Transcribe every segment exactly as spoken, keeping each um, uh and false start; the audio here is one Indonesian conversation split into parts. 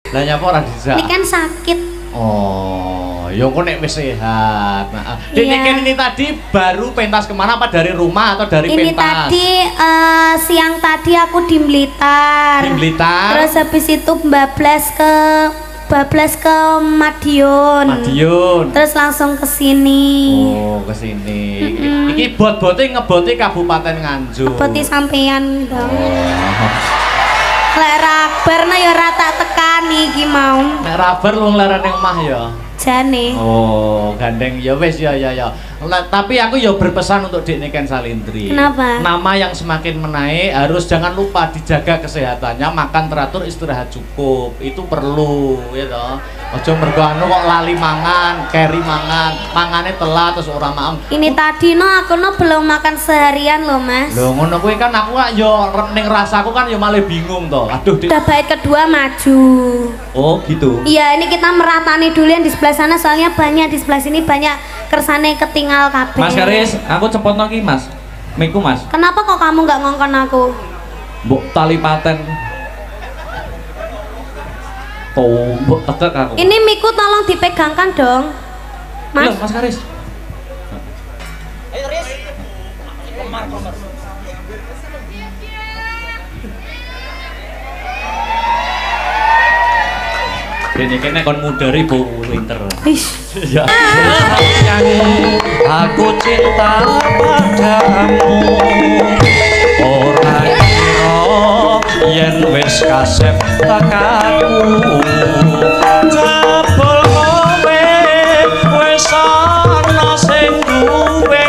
Lah nyapa ora dijak? Ini kan sakit. Oh, ya kok nek wis sehat. Nah, Dek Iya. ini tadi baru pentas kemana apa dari rumah atau dari Ini pentas? tadi eh, siang tadi aku di Blitar. Di Blitar. Terus habis itu bablas ke bablas ke Madiun. Madiun. Terus langsung ke sini. Oh, ke sini. Mm-mm. Iki bot-bote ngeboti Kabupaten Nganjuk. Seperti sampean dong. Oh. Lek rabar nah ya rata tekani iki mau. Nek rabar lu nglarane omah ya. Jane. Oh, gandeng ya wis ya ya ya. Lah, tapi aku ya berpesan untuk Dek Niken Salindri. Kenapa? Nama yang semakin menaik harus jangan lupa dijaga kesehatannya, makan teratur, istirahat cukup. Itu perlu ya toh. Aja mergo anu kok lali mangan, keri mangan, mangane telat terus ora maem. Ini tadi no aku no belum makan seharian loh mas. Lho ngono kuwi kan aku kok ya ning rasaku kan ya malah bingung toh. Aduh, Dik. Udah bait kedua maju. Oh, gitu. Iya ini kita meratani dulu yang di sebelah sana soalnya banyak di sebelah sini banyak kersane ketinggal kabeh. Mas Karis, aku cepot lagi mas. Miku mas. Kenapa kok kamu nggak ngongkon aku? Mbok tali paten. Oh, mbok tekek aku. Ini miku tolong dipegangkan dong, mas. Loh, Mas Karis. Ini kayaknya kon mudari bau winter. Ish. Ya. Aku cinta padamu. Ora kira yen wis kasep takaku. Jabul kowe wis ana sing duwe.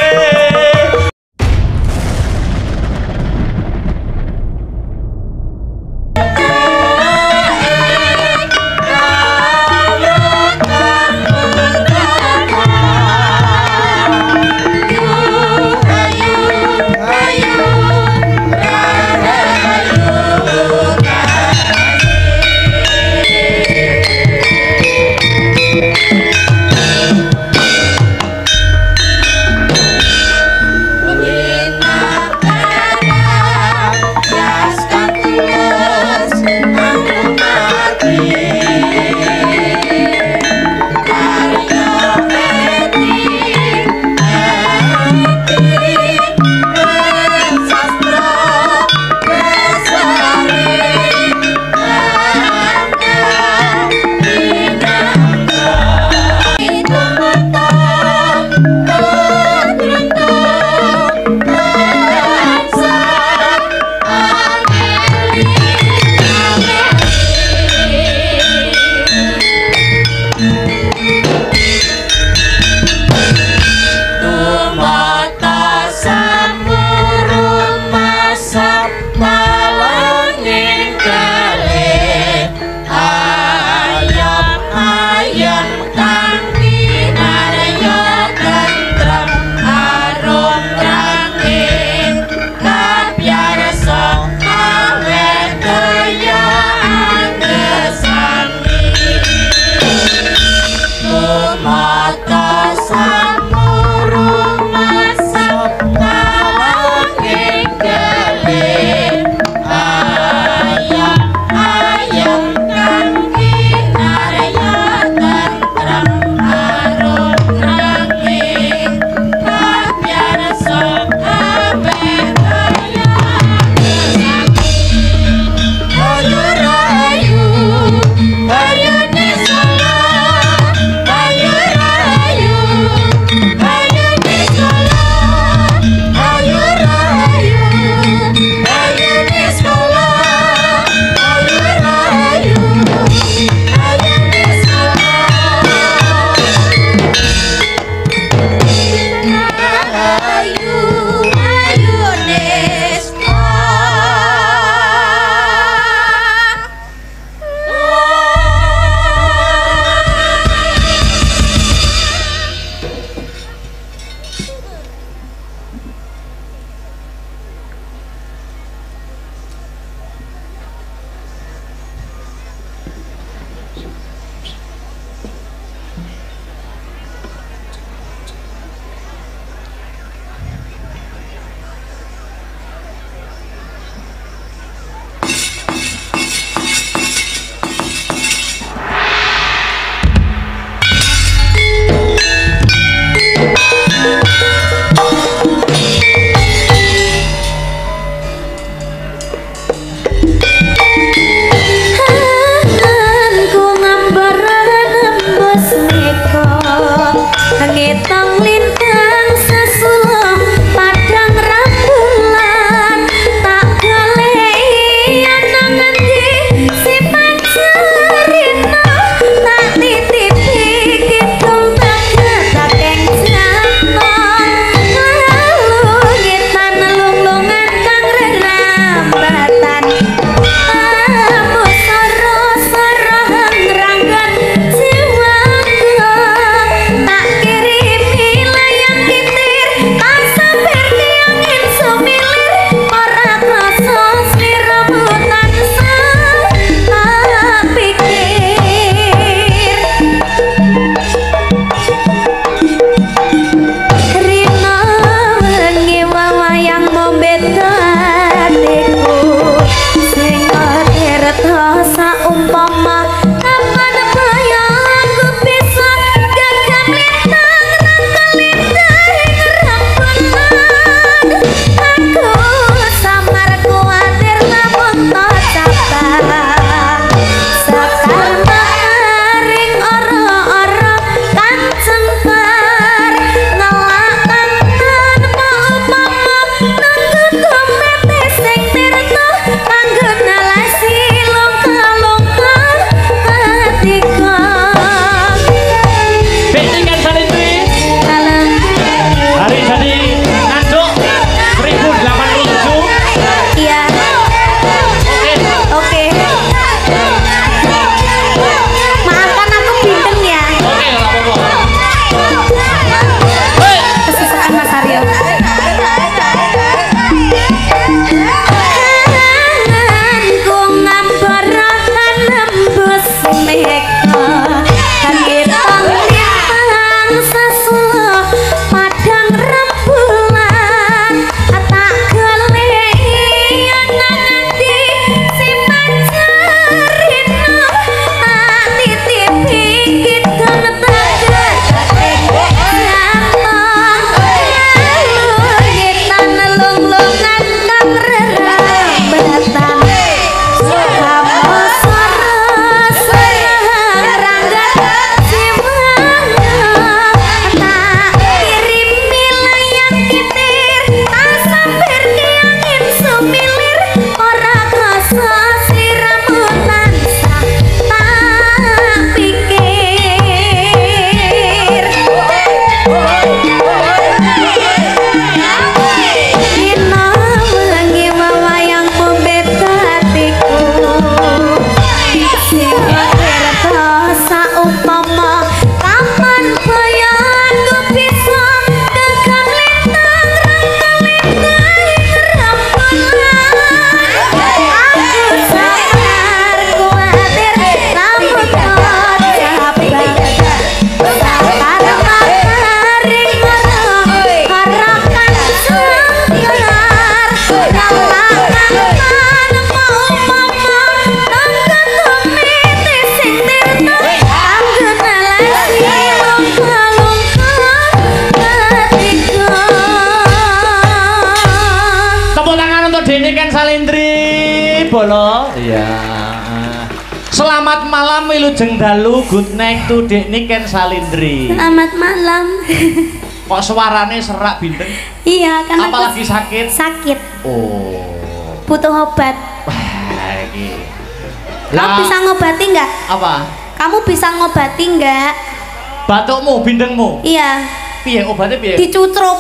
Iya. Selamat malam Wilujeng Dalu, good night to Dek Niken Salindri. Selamat malam. Kok suarane serak bintang? Iya, karena apa lagi sakit? Sakit. Oh. Butuh obat. Baik. Kamu bisa ngobati nggak? Apa? Kamu bisa ngobati nggak? Batukmu, bindengmu? Iya. Piye obatnya piye? Dicucruk.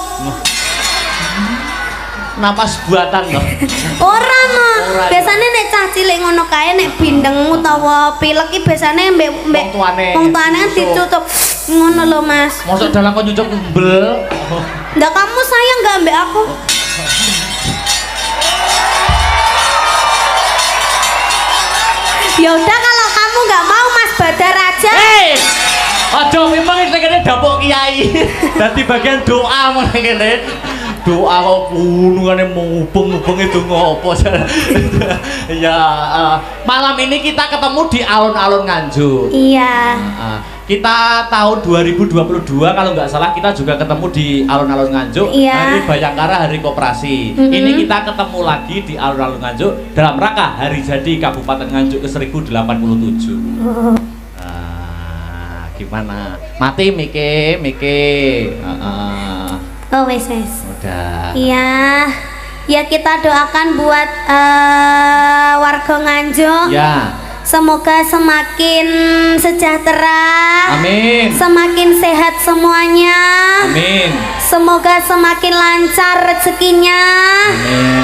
Napas buatan loh. Ora no. Biasanya nek cah cilik ngono kae nek bindeng utawa pilek iki biasane mbek mbek wong tuane. Wong tuane dicucuk ngono lho, Mas. Mosok dalam kok nyucuk umbel. Ndak kamu sayang enggak mbek aku? Ya udah kalau kamu nggak mau Mas Badar aja. Hei, aja memang ini kene dapuk kiai. Dadi bagian doa meneh kene. Doa kok gunungane mubeng-mubeng itu ngopo. Ya, uh, malam ini kita ketemu di alun-alun Nganjuk. Iya. Uh, kita tahun dua ribu dua puluh dua kalau nggak salah kita juga ketemu di alun-alun Nganjuk. Iya. Hari Bayangkara, Hari Koperasi. Mm-hmm. Ini kita ketemu lagi di alun-alun Nganjuk dalam rangka hari jadi Kabupaten Nganjuk ke seribu delapan puluh tujuh. Oh. Uh, gimana? Mati Mike, Mike. Uh, uh. Oh wes wes. Udah. Iya. Ya kita doakan buat uh, warga Nganjuk. Ya. Semoga semakin sejahtera. Amin. Semakin sehat semuanya. Amin. Semoga semakin lancar rezekinya. Amin.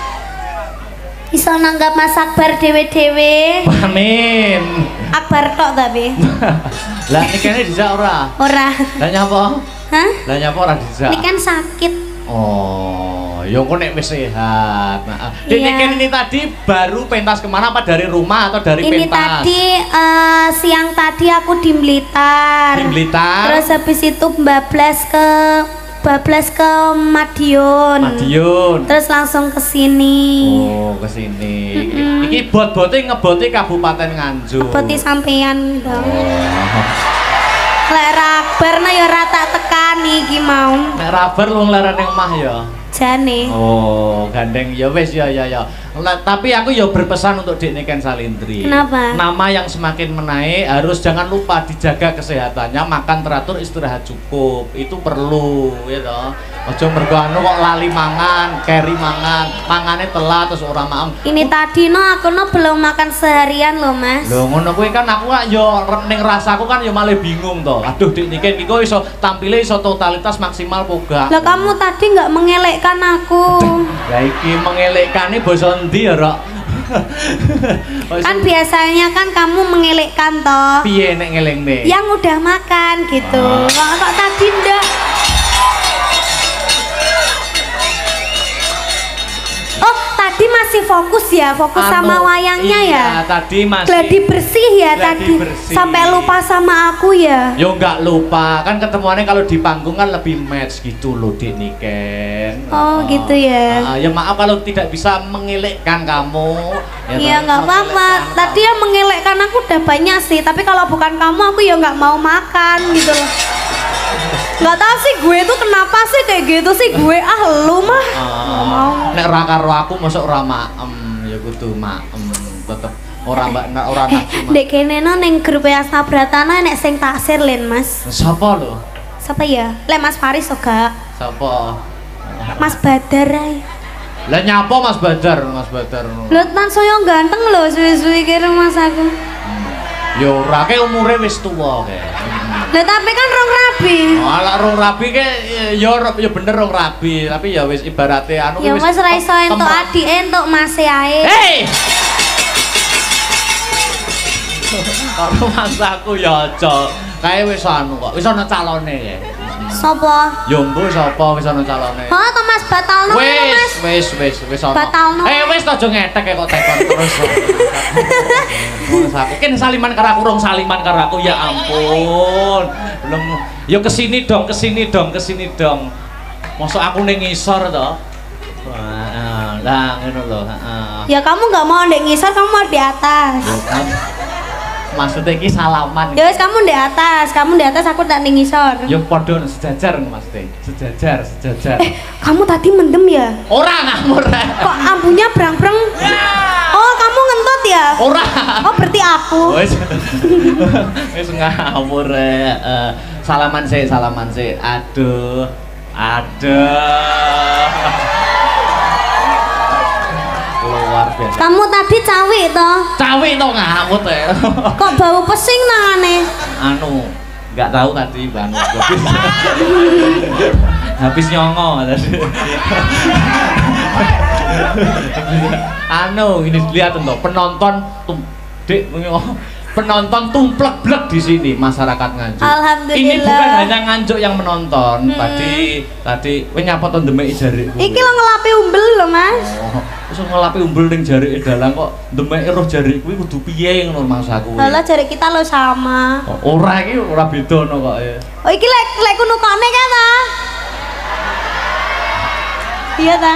Iso nanggap Mas Akbar dewe-dewe. Amin. Akbar tok tapi. Lah nikane dijak ora? Ora. Lah nyapa? Hah? Lah nyapa ora dijak? Ini kan sakit. Oh, ya kok nek wis sehat. Nah, Dek Iya. Niken ini tadi baru pentas kemana, apa dari rumah atau dari Ini pentas? tadi uh, siang tadi aku di Blitar. Di Blitar. Terus habis itu bablas ke bablas ke Madiun. Madiun. Terus langsung ke sini. Oh, ke sini. Mm-mm. Iki bot-bote ngeboti Kabupaten Nganjuk. Peti sampean dong. Oh. Lek Akbar na ya rata tekani iki mau. Nek rabar lu nglarane omah ya. Jane. Oh, gandeng ya wis ya ya ya. Lah, tapi aku ya berpesan untuk Dek Niken Salindri. Kenapa? Nama yang semakin menaik harus jangan lupa dijaga kesehatannya, makan teratur, istirahat cukup. Itu perlu ya toh. Aja mergo anu kok lali mangan, keri mangan, mangane telat terus ora maem. Ini tadi no aku no belum makan seharian loh Mas. Lho ngono kuwi kan aku kan yo ning rasaku kan yo malah bingung toh. Aduh Dek Niken iki kok iso tampile iso totalitas maksimal poga. Lah kamu tadi nggak mengelekkan aku. Lah iki mengelekane basa endi ya, Rok? Kan biasanya kan kamu mengelekkan toh. Piye nek ngelengne? Yang udah makan gitu. Ah. Kok kok tadi ndak? Oh, tadi masih fokus ya, fokus Anu, sama wayangnya iya, ya. Tadi masih Gladi bersih ya gladi tadi. bersih. Sampai lupa sama aku ya. Yo nggak lupa, kan ketemuannya kalau di panggung kan lebih match gitu loh Dek Niken. Oh, gitu ya. Ah, ya maaf kalau tidak bisa mengelekkan kamu. Iya toh, nggak apa-apa. mengelekkan Tadi kamu. yang mengelekkan aku udah banyak sih. Tapi kalau bukan kamu aku ya nggak mau makan gitu loh. Nggak tahu sih gue tuh kenapa sih kayak gitu sih gue ah lu mah. Nggak mau. Ah, nek ra karo aku masuk ora maem ya kudu maem tetep ora mbak ora nafsu. Dek kene no neng grup Yasna Pratana nek sing taksir len Mas. Sapa lho? Siapa ya? Le Mas Faris oga. Sapa? Mas Badar ae. Lah nyapa Mas Badar, Mas Badar. Lho tan soyo ganteng lho suwi-suwi kira Mas aku. Ya ora ke umure wis tuwa ke. Lah tapi kan rong rabi. Malah rong rabi ke ya ya bener rong rabi, tapi ya wis ibarate anu Ya wis ra iso entuk adike entuk mase ae. Hei. Karo mas aku ya aja. Kae wis anu kok, wis ana calone ya. Sopo? Ya mbuh sapa wis ana calone. Oh, to Mas batalno ngono, Wis, Mas. wis, wis, wis ana. Batalno. Eh wis to aja ngetek kok tekon terus. Terus aku kan saliman karo aku rong saliman karo aku ya ampun. Belum ya kesini dong, kesini dong, kesini dong. Mosok aku ning ngisor to. Wah, lah ngono lho, heeh. Ya kamu nggak mau ndek ngisor, kamu mau di atas. Maksudnya iki salaman. Ya wis kamu di atas, kamu di atas aku tak ning ngisor. Ya padha sejajar maksudnya. Sejajar, sejajar. Eh, kamu tadi mendem ya? Ora ngamur. Kok ambunya brang-brang? Oh, kamu ngentut ya? Ora. Oh, berarti aku. Wis. Wis ngawur eh. Uh, salaman sih, salaman sih. Aduh. Aduh. Luar biasa. Kamu tadi cawi toh? Cawi toh ngamut ya. Kok bau pesing nangane? Anu, nggak tahu tadi bang. Habis, habis nyongo tadi. Anu, ini lihat tuh penonton tum, dek, penonton tumplek-blek di sini masyarakat Nganjuk. Alhamdulillah. Ini bukan hanya Nganjuk yang menonton. Hmm. Tadi tadi kowe nyapa to ndemek jari. Iki lo ngelapi umbel lho, Mas. Oh, wis ngelapi umbel ning jarike dalang kok ndemek roh jari kuwi kudu piye ngono maksudku. Lah jari kita lo sama. Oh, ora iki ora bedono kok ya. Oh, iki lek lek kunukane kan ta? Iya ta?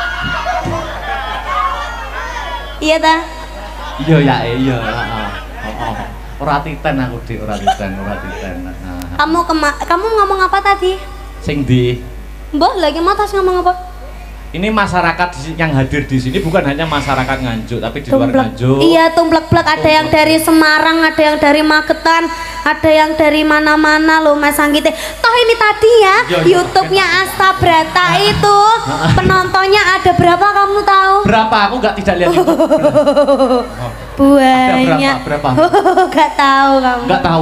Iya ta? Iya ya, iya, heeh. Oh, ora titen aku Dik, ora titen, ora titen. Kamu kema kamu ngomong apa tadi? Sing ndi? Mbah, lagi mau tas ngomong apa? Ini masyarakat yang hadir di sini bukan hanya masyarakat Nganjuk, tapi di luar Nganjuk. Iya, tumplek-plek. Ada yang dari Semarang, ada yang dari Magetan, ada yang dari mana-mana loh Mas Anggite. Toh ini tadi ya, YouTube-nya Asta Brata itu penontonnya ada berapa kamu tahu? Berapa? Aku nggak tidak lihat YouTube. Banyak. Berapa? Berapa? Gak tahu kamu. Nggak tahu.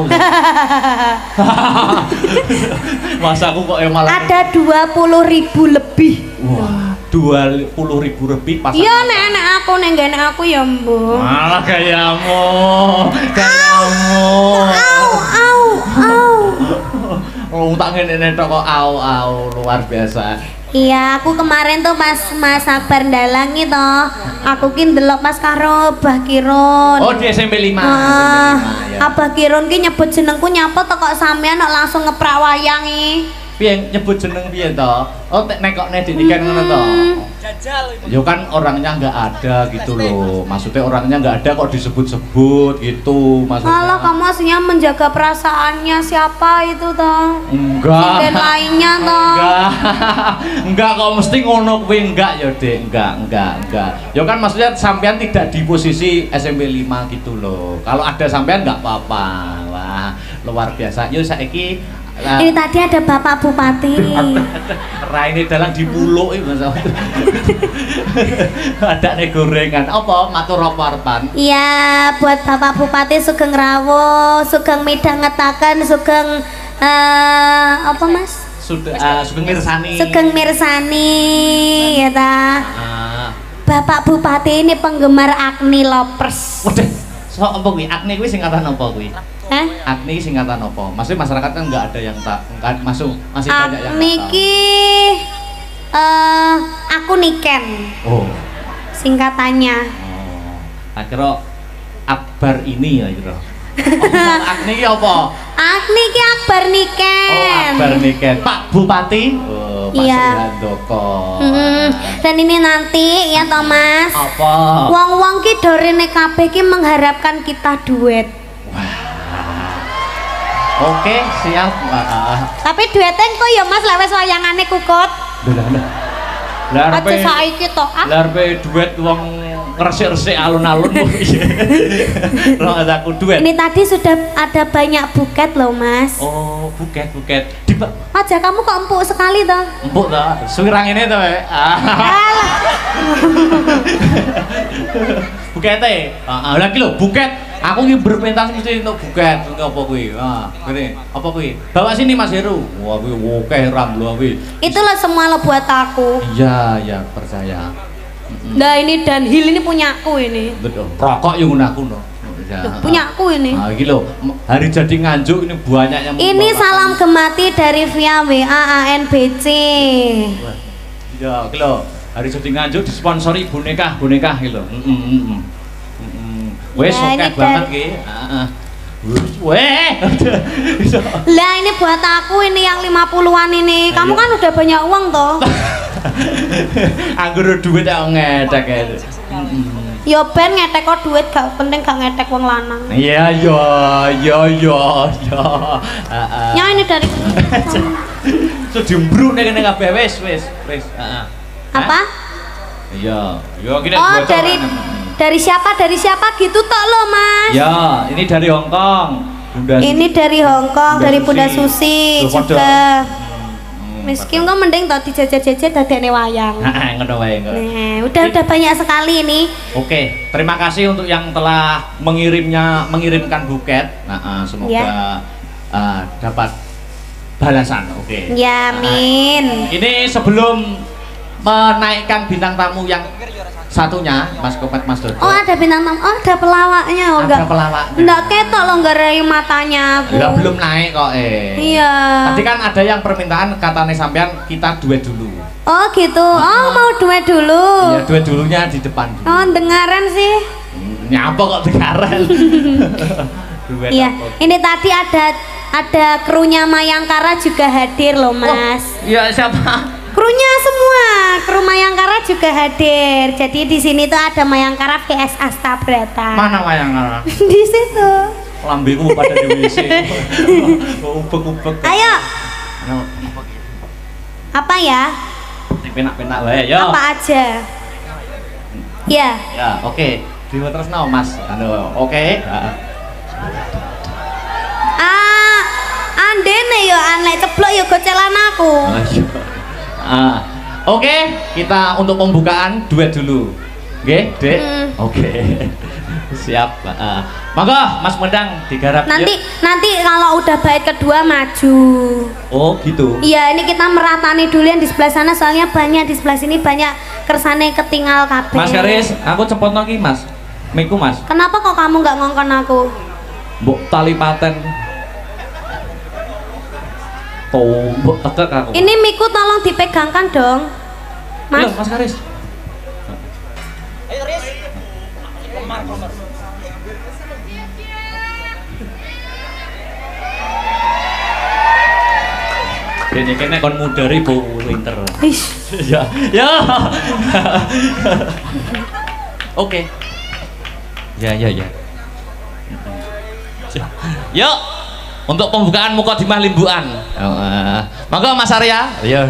Masa aku kok malah. Ada dua puluh ribu lebih. Wah, dua puluh ribu lebih pas. Iya, nek-nek aku, nek nek aku ya, Mbok. Malah gayamu. Gayamu. Au, au, au. Oh, tak ngene tok kok au au luar biasa. Iya, aku kemarin tuh pas Mas Akbar ndalang itu, aku ki ndelok pas karo Abah Kirun. Oh, di S M P lima. Ah, Abah Kirun ki nyebut jenengku nyapa to kok sampean kok langsung ngeprak wayang iki. Piye nyebut jeneng piye to? Oh, nek nekokne didikan ngono to. Jajal. Ya kan orangnya nggak ada gitu loh. Maksudnya orangnya nggak ada kok disebut-sebut gitu maksudnya. Malah kamu aslinya menjaga perasaannya siapa itu toh? Enggak. Dan lainnya toh. Enggak. Enggak kok mesti ngono kuwi enggak ya, Dek. Enggak, enggak, enggak. Ya kan maksudnya sampean tidak di posisi S M P lima gitu loh. Kalau ada sampean enggak apa-apa. Wah, luar biasa. Yo saiki Nah, ini tadi ada Bapak Bupati. Raine dalang dipuluk iki Mas. Ada nih gorengan. Apa matur apa arepan? Iya, buat Bapak Bupati Sugeng Rawo, Sugeng midhangetaken, Sugeng uh, apa Mas? Sudah uh, Sugeng Mirsani. Sugeng Mirsani ya ta. Uh. Bapak Bupati ini penggemar Agni Lovers. Waduh, so apa kuwi? Agni kuwi singkatan apa kuwi? Hah? Agni singkatan apa? Maksudnya masyarakat kan nggak ada yang tak nggak masuk masih banyak yang Agni ki uh, aku Niken. Oh. Singkatannya. Oh. Tak kira Akbar ini ya kira. Oh, Agni ki apa? Agni ki Akbar Niken. Oh, Akbar Niken. Pak Bupati. Oh, Pak iya. Suhandoko. Hmm, dan ini nanti ya Thomas. Apa? Wong-wong ki dorene kabeh ki mengharapkan kita duet. Oke, siap. Uh, Tapi duetnya kok ya Mas lewes wayangane kukut. Lah lah. Lah aja saiki to. Ah. Lah arepe duet wong ngresik-resik alun-alun. Ora ada aku duet. Ini tadi sudah ada banyak buket loh Mas. Oh, buket, buket. Di Aja kamu kok empuk sekali toh? Empuk toh. Suwirang ini toh, Pak. Bukete. Heeh, lha iki lho, buket. Aku ini berpentas mesti untuk buket. Apa kuwi? Ah, ngene. Apa kuwi? Bawa sini Mas Heru. Wah, kuwi oke ram lho kuwi. Itulah semua lo buat aku. Iya, ya percaya. Nah ini Dunhill ini punyaku ini. Betul. Rokok yang guna aku no. Ya. Punyaku ini. Nah, iki lho, hari jadi Nganjuk ini banyak yang ini salam gemati dari via W A A N B C. Ya, iki lho, hari jadi Nganjuk disponsori boneka, boneka iki lho. Heeh, heeh. Heeh. Wes oke banget ki. Heeh. Weh. Lah ini buat aku ini yang lima puluhan ini. Kamu kan udah banyak uang toh. Anggur duit yang ngedek ya. Ya ben ngetek kok duit gak penting gak ngetek wong lanang. Iya iya iya iya iya. Heeh. Ya ini dari So dimbruk nek kene kabeh wis wis wis. Heeh. apa? Iya, iya gini Oh dari Dari siapa? Dari siapa gitu tok lo, Mas. Ya, ini dari Hongkong. Bunda Ini dari Hongkong, Bunda dari Susi. Bunda Susi Tuh, podo. juga. Hmm, Miskin kok mending tau dijajar-jajar dadekne wayang. Heeh, ngono wae kok. Nah, udah udah banyak sekali ini. Oke, terima kasih untuk yang telah mengirimnya mengirimkan buket. Nah, uh, semoga Ya. uh, dapat balasan. Oke. Ya, amin. Ini sebelum menaikkan bintang tamu yang satunya, Mas Kopet, Mas Dodo. Oh, ada bintang tamu. Oh, ada pelawaknya. Oh, Ada enggak. pelawaknya. Enggak ketok lo enggak rayu matanya aku. Lah belum naik kok eh. Iya. Tadi kan ada yang permintaan katanya sampean kita duet dulu. Oh, gitu. Oh, mau duet dulu. Iya, duet dulunya di depan dulu. Oh, dengaran sih. Nyapa kok dengaran. Duet Iya, apa? ini tadi ada ada krunya Mayangkara juga hadir loh, Mas. Oh, iya siapa? Krunya semua, kru Mayangkara juga hadir. Jadi di sini tuh ada Mayangkara V S Astabrata. Mana Mayangkara? Di situ. Lambeku pada di W C. Ubek-ubek. Ayo. Apa ya? Penak-penak wae yo. Apa aja? Ya. Ya, oke. Dewa Tresno Mas. Anu, oke. Heeh. Ah, andene yo anek ceblok yo gocelan aku. Ah, oke, kita untuk pembukaan duet dulu. Oke, Dek. Hmm. Oke. Siap. Uh, monggo Mas Mendang digarap. Nanti yuk. nanti kalau udah bait kedua maju. Oh, gitu. Iya, ini kita meratani dulu yang di sebelah sana soalnya banyak, di sebelah sini banyak kersane ketinggal kabeh. Mas Karis, aku cepot lagi, Mas. Miku, Mas. Kenapa kok kamu nggak ngongkon aku? Mbok tali paten. Oh, mbok tekek aku. Ini miku tolong dipegangkan dong. Mas. Loh, Mas Karis. Ayo Riz. Komar, komar. Dene kene kon mudari Bu Winter. Ish. Ya, ya. Oke. Ya, ya, ya. Yuk, untuk pembukaan Mukadimah Limbuan. Oh, uh, monggo Mas Arya. Ya.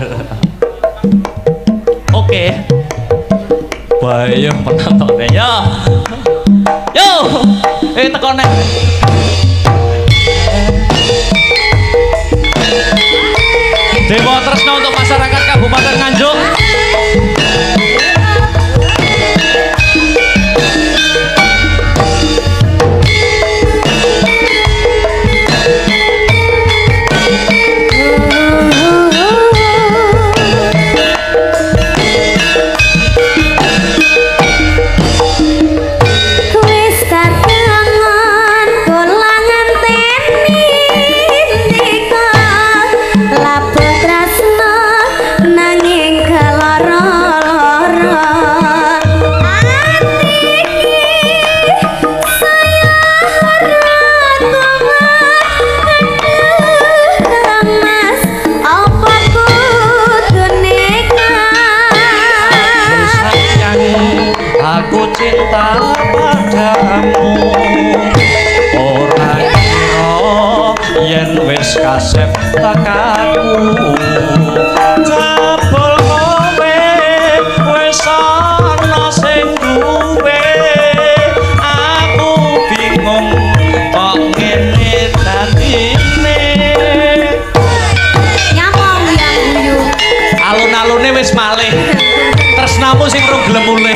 Oke. Bayo penontonnya. Yo. Yo. Eh tekan nek. Dewa Tresno untuk masyarakat Kabupaten Nganjuk. Cinta padamu ora kira yen wis kasep tekaku jabul kowe wis ana sing duwe aku bingung kok ngene dadine Nyamong yang guyu. Alun-alune wis malih. Tresnamu sing rung gelem mulih.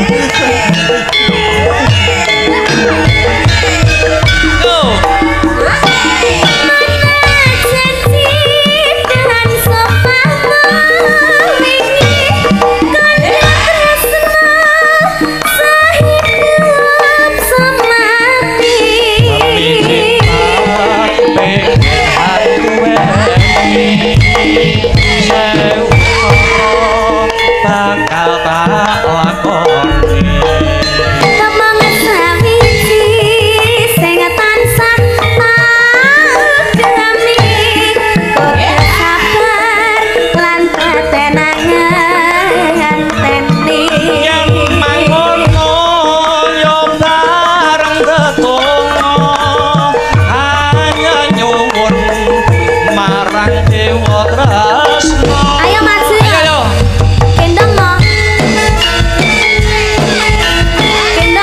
bakal tak lakoni Kemang sawiji sing tansah pagami kudu sabar lan tetenangan teni yang mangono yo bareng tetunggo hanya nyuwun marang Dewa Tresno. Ayo maju ya. Ayo, ayo. Gendong mo. Gendong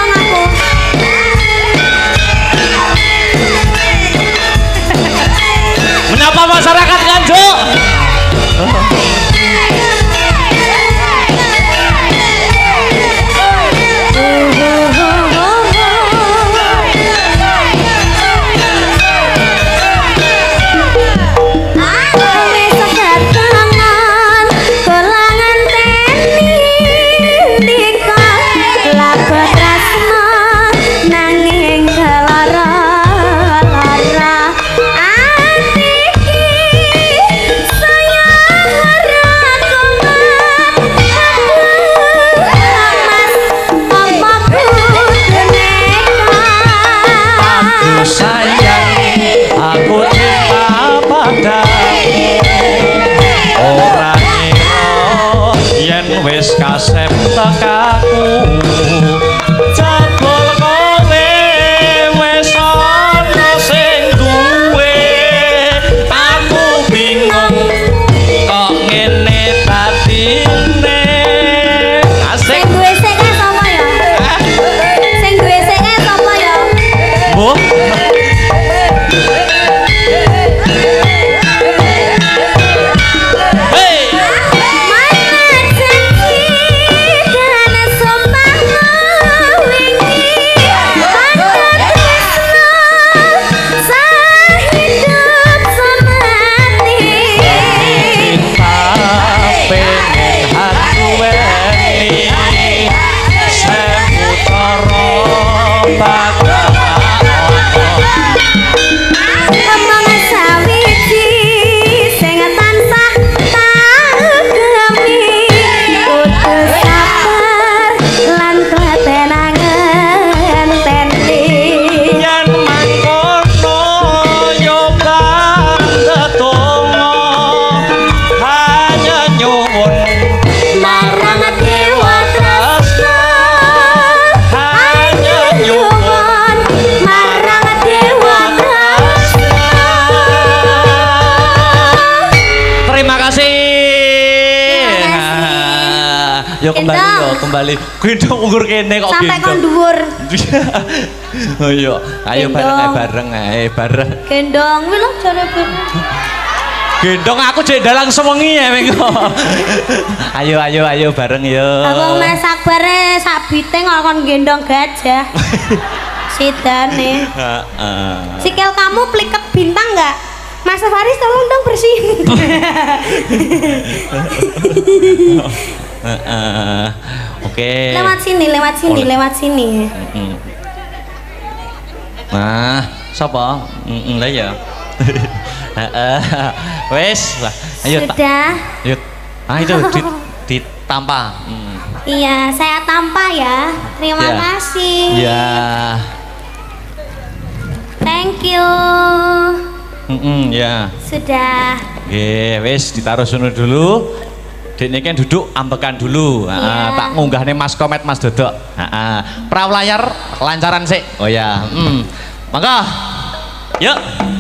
kembali yo, kembali. Gendong ukur kene kok gendong. Sampai kon dhuwur. Oh iya, ayo bareng ae bareng ae bareng. Gendong kuwi lho jare gendong aku jek dalang sewengi ya mengko. Ayo ayo ayo bareng yo. Aku masak bare sabite ngkon gendong gajah. Sidane. Heeh. Sikil kamu pliket bintang enggak? Mas Faris tolong dong bersihin. Heeh. Oke. Lewat sini, lewat sini, lewat sini. Heeh. Nah, sapa? Heeh lah ya. Heeh. Wes, lah. Ayo. Sudah. Ayo. Ah itu di, ditampa. Hmm. Iya, saya tampa ya. Terima ya. kasih. Iya. Thank you. Heeh, ya. Sudah. Nggih, wis ditaruh sono dulu. Dekne kan duduk ambekan dulu. Heeh, ya. tak ngunggahne Mas Komet Mas Dodok. Heeh. Pra layar lancaran sik. Oh ya. Hmm. Mangga. Yuk.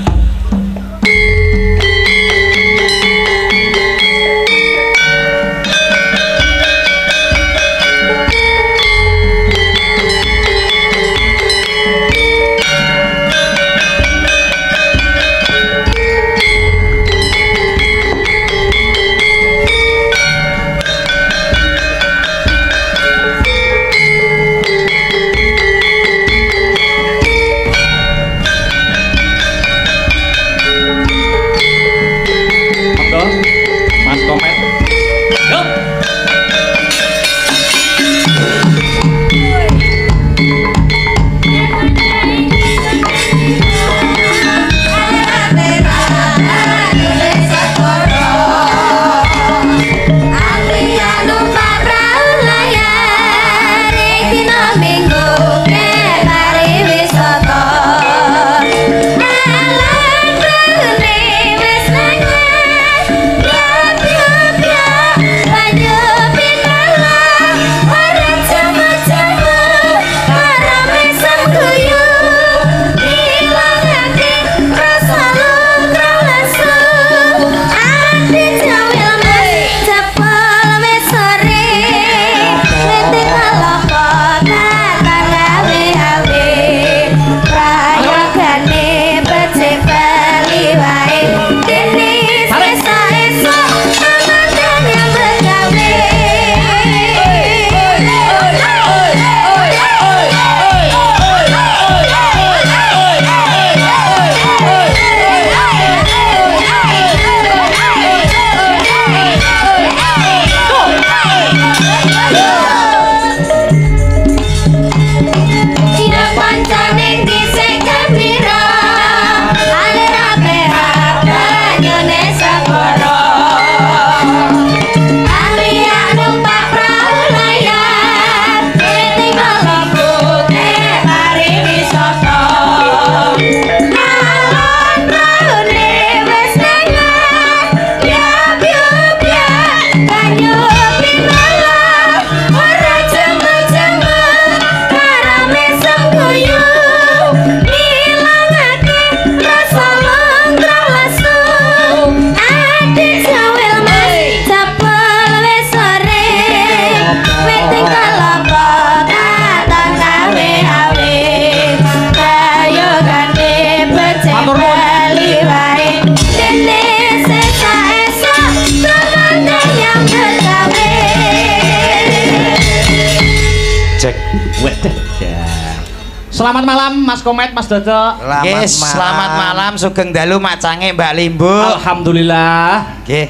Selamat malam Mas Komet, Mas Dodok. Selamat Yes, malam. selamat malam Sugeng dalu macange Mbak Limbu. Alhamdulillah. Nggih.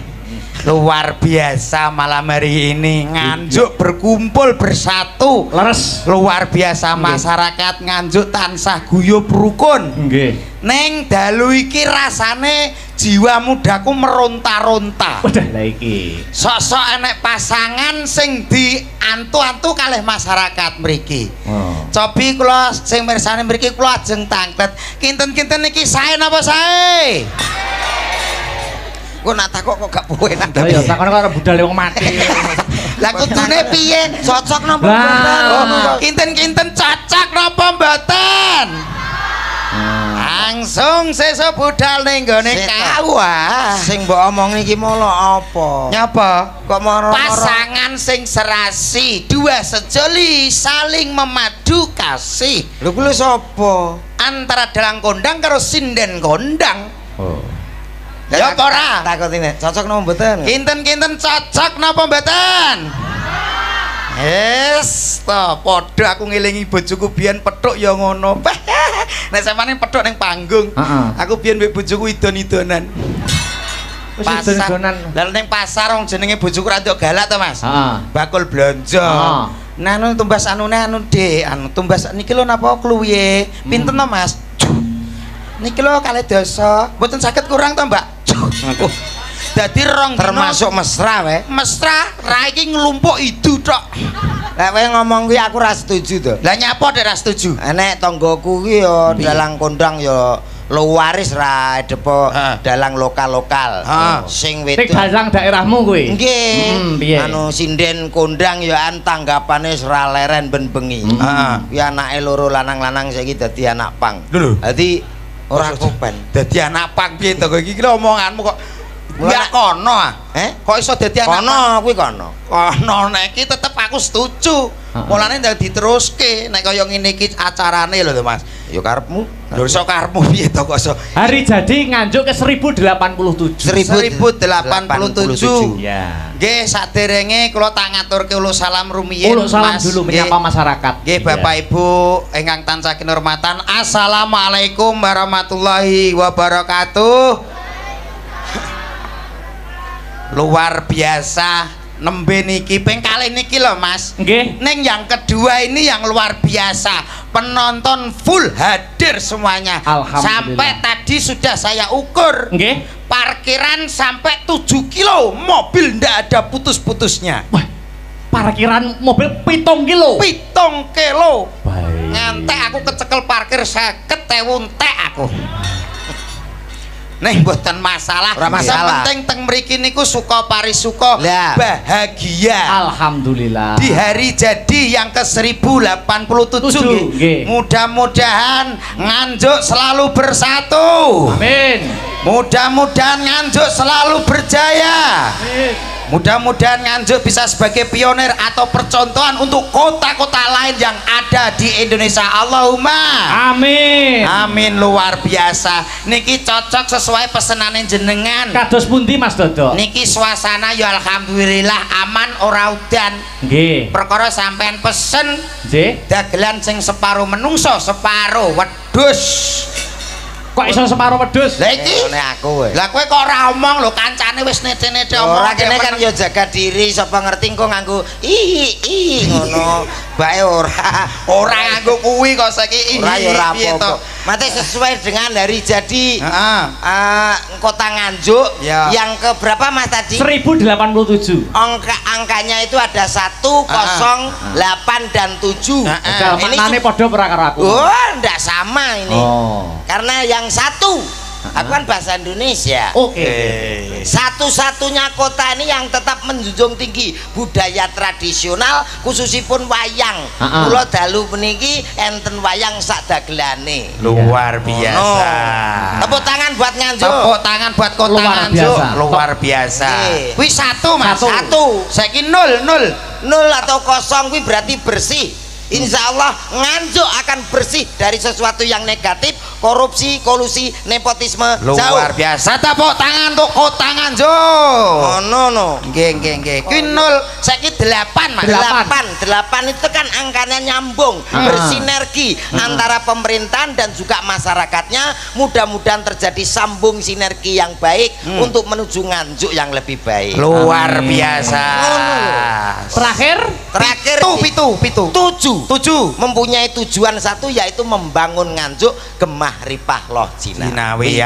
Luar biasa malam hari ini Nganjuk berkumpul bersatu. Leres. Luar biasa masyarakat Nganjuk tansah guyub rukun. Nggih. Neng dalu iki rasane jiwa mudaku meronta-ronta. Udah lah iki. Sok-sok enek pasangan sing diantu-antu kalih masyarakat mriki. Oh. Cobi kula sing mirsani mriki kula ajeng tanglet. Kinten-kinten iki sae napa sae? Kok nak takok kok gak puwe nang Lah ya takon karo budal wong mati. Lah kudune piye? Cocok napa mboten? Kinten-kinten cocok napa mboten? langsung sesuk budal ning gone kawah. Sing mbok omong iki molo apa? Nyapa? Kok moro Pasangan sing serasi, dua sejoli saling memadu kasih. Lho kuwi sapa? Antara dalang kondang karo sinden kondang. Oh. Ya apa ora? Takutine cocok napa mboten? Kinten-kinten cocok napa mboten? Yes, to padha aku ngelingi bojoku biyen pethuk ya ngono. Nek sampeyan pethuk ning panggung, Heeh. aku biyen mbek bojoku idon-idonan. Wis Pasar. idon-idonan. Lah ning pasar wong jenenge bojoku ra ndok galak to, Mas. Heeh. Bakul blonjo. Heeh. Nah, anu tumbas anune anu Dik, anu tumbas niki lho napa kluwihe? Pinten to, Mas? Niki lho kalih dasa. Mboten saged kurang to, Mbak? Oh. Dadi rong Termasuk mesra wae. mesra ra iki nglumpuk idu tok. Lah kowe ngomong kuwi aku ra setuju to. Lah nyapa nek ra setuju? Enek tanggoku ki ya dalang kondang ya luwaris ra depo Ha. dalang lokal-lokal. Ha. Sing Tik wedok. dalang daerahmu kuwi. Nggih. Hmm, piye? Anu sinden kondang ya an tanggapane ora leren ben bengi. Heeh. Kuwi anake loro lanang-lanang saiki dadi anak pang. Lho. Dadi ora kopen. Dadi anak pang piye to kowe iki lho omonganmu kok enggak kono ah. Eh? Kok iso dadi anak pang? Kono kuwi kono. Kono nek iki tetep aku setuju. Mulane ndak diteruske nek kaya ngene iki acarane lho Mas. Ya karepmu. Lho iso karepmu piye to kok iso? Hari jadi nganjuk ke seribu delapan puluh tujuh. seribu delapan puluh tujuh. Ya. Nggih saderenge kula tak ngaturke ulo salam rumiyin. Uluk salam Mas. dulu Nggih. menyapa masyarakat. Nggih Bapak Ibu ingkang tansah kinurmatan. Assalamualaikum warahmatullahi wabarakatuh. Luar biasa nembe niki ping kalih niki lho Mas. Nggih. Neng yang kedua ini yang luar biasa, penonton full hadir semuanya. Alhamdulillah. Sampai tadi sudah saya ukur. Nggih. Parkiran sampai tujuh kilo, mobil ndak ada putus-putusnya. Wah, parkiran mobil pitung kilo. Pitung kilo. Baik. Ngantek aku kecekel parkir seket ewu entek aku. Nih mboten masalah. Ora masalah. Penting teng mriki niku suka parisuka Lah. bahagia. Alhamdulillah. Di hari jadi yang ke seribu delapan puluh tujuh Tujuh, nggih. nggih. Mudah-mudahan Nganjuk selalu bersatu. Amin. Mudah-mudahan Nganjuk selalu berjaya. Amin. Mudah-mudahan Nganjuk bisa sebagai pionir atau percontohan untuk kota-kota lain yang ada di Indonesia. Allahumma Amin. amin. Luar biasa. Niki cocok sesuai pesenane jenengan. Kados pundi Mas Dodo? Niki suasana ya alhamdulillah aman ora udan. Nggih. Perkara sampean pesen Nggih. dagelan sing separuh menungso separuh wedhus. Kok iso separo wedhus? Lah iki Ngene aku wae. lah kowe kok ora omong lho kancane wis nete-nete omong. Ora kene kan ya jaga diri, sapa ngerti engko nganggo ih ih ngono. Bae ora. ora nganggo kuwi kok saiki. Ora ya ora piye to? apa-apa. Mate sesuai dengan hari jadi Heeh. eh, Kota Nganjuk Ya. yang ke berapa Mas tadi? seribu delapan puluh tujuh. Angka angkanya itu ada satu, kosong, delapan dan tujuh. Heeh. Nah, Ini maknane padha ora karo aku. Oh, ndak sama ini. Oh. Karena yang satu, aku kan bahasa Indonesia. Oke. Satu-satunya kota ini yang tetap menjunjung tinggi budaya tradisional khususipun wayang. Ha-ha. Kula dalu meniki enten wayang sak dagelane. Luar Oh. biasa. Tepuk tangan buat Nganjuk. Tepuk tangan buat kota Luar Nganjuk. biasa. Luar biasa. Oke. Kuwi satu Mas. Satu. Satu. Saiki nol nol. Nol atau kosong kuwi berarti bersih. Insya Allah Nganjuk akan bersih dari sesuatu yang negatif, korupsi, kolusi, nepotisme. Luar Jauh. biasa. Tepuk tangan untuk kota Nganjuk. Oh no no. Nggih nggih nggih. Kuwi nol, saiki delapan Mas. Delapan, delapan itu kan angkanya nyambung, Ah. bersinergi antara pemerintahan dan juga masyarakatnya. Mudah-mudahan terjadi sambung sinergi yang baik untuk menuju Nganjuk yang lebih baik. Luar Amin. biasa. Terakhir Terakhir Pitu pitu pitu. tujuh, Tujuh. mempunyai tujuan satu yaitu membangun Nganjuk gemah ripah loh Cina. Dinawi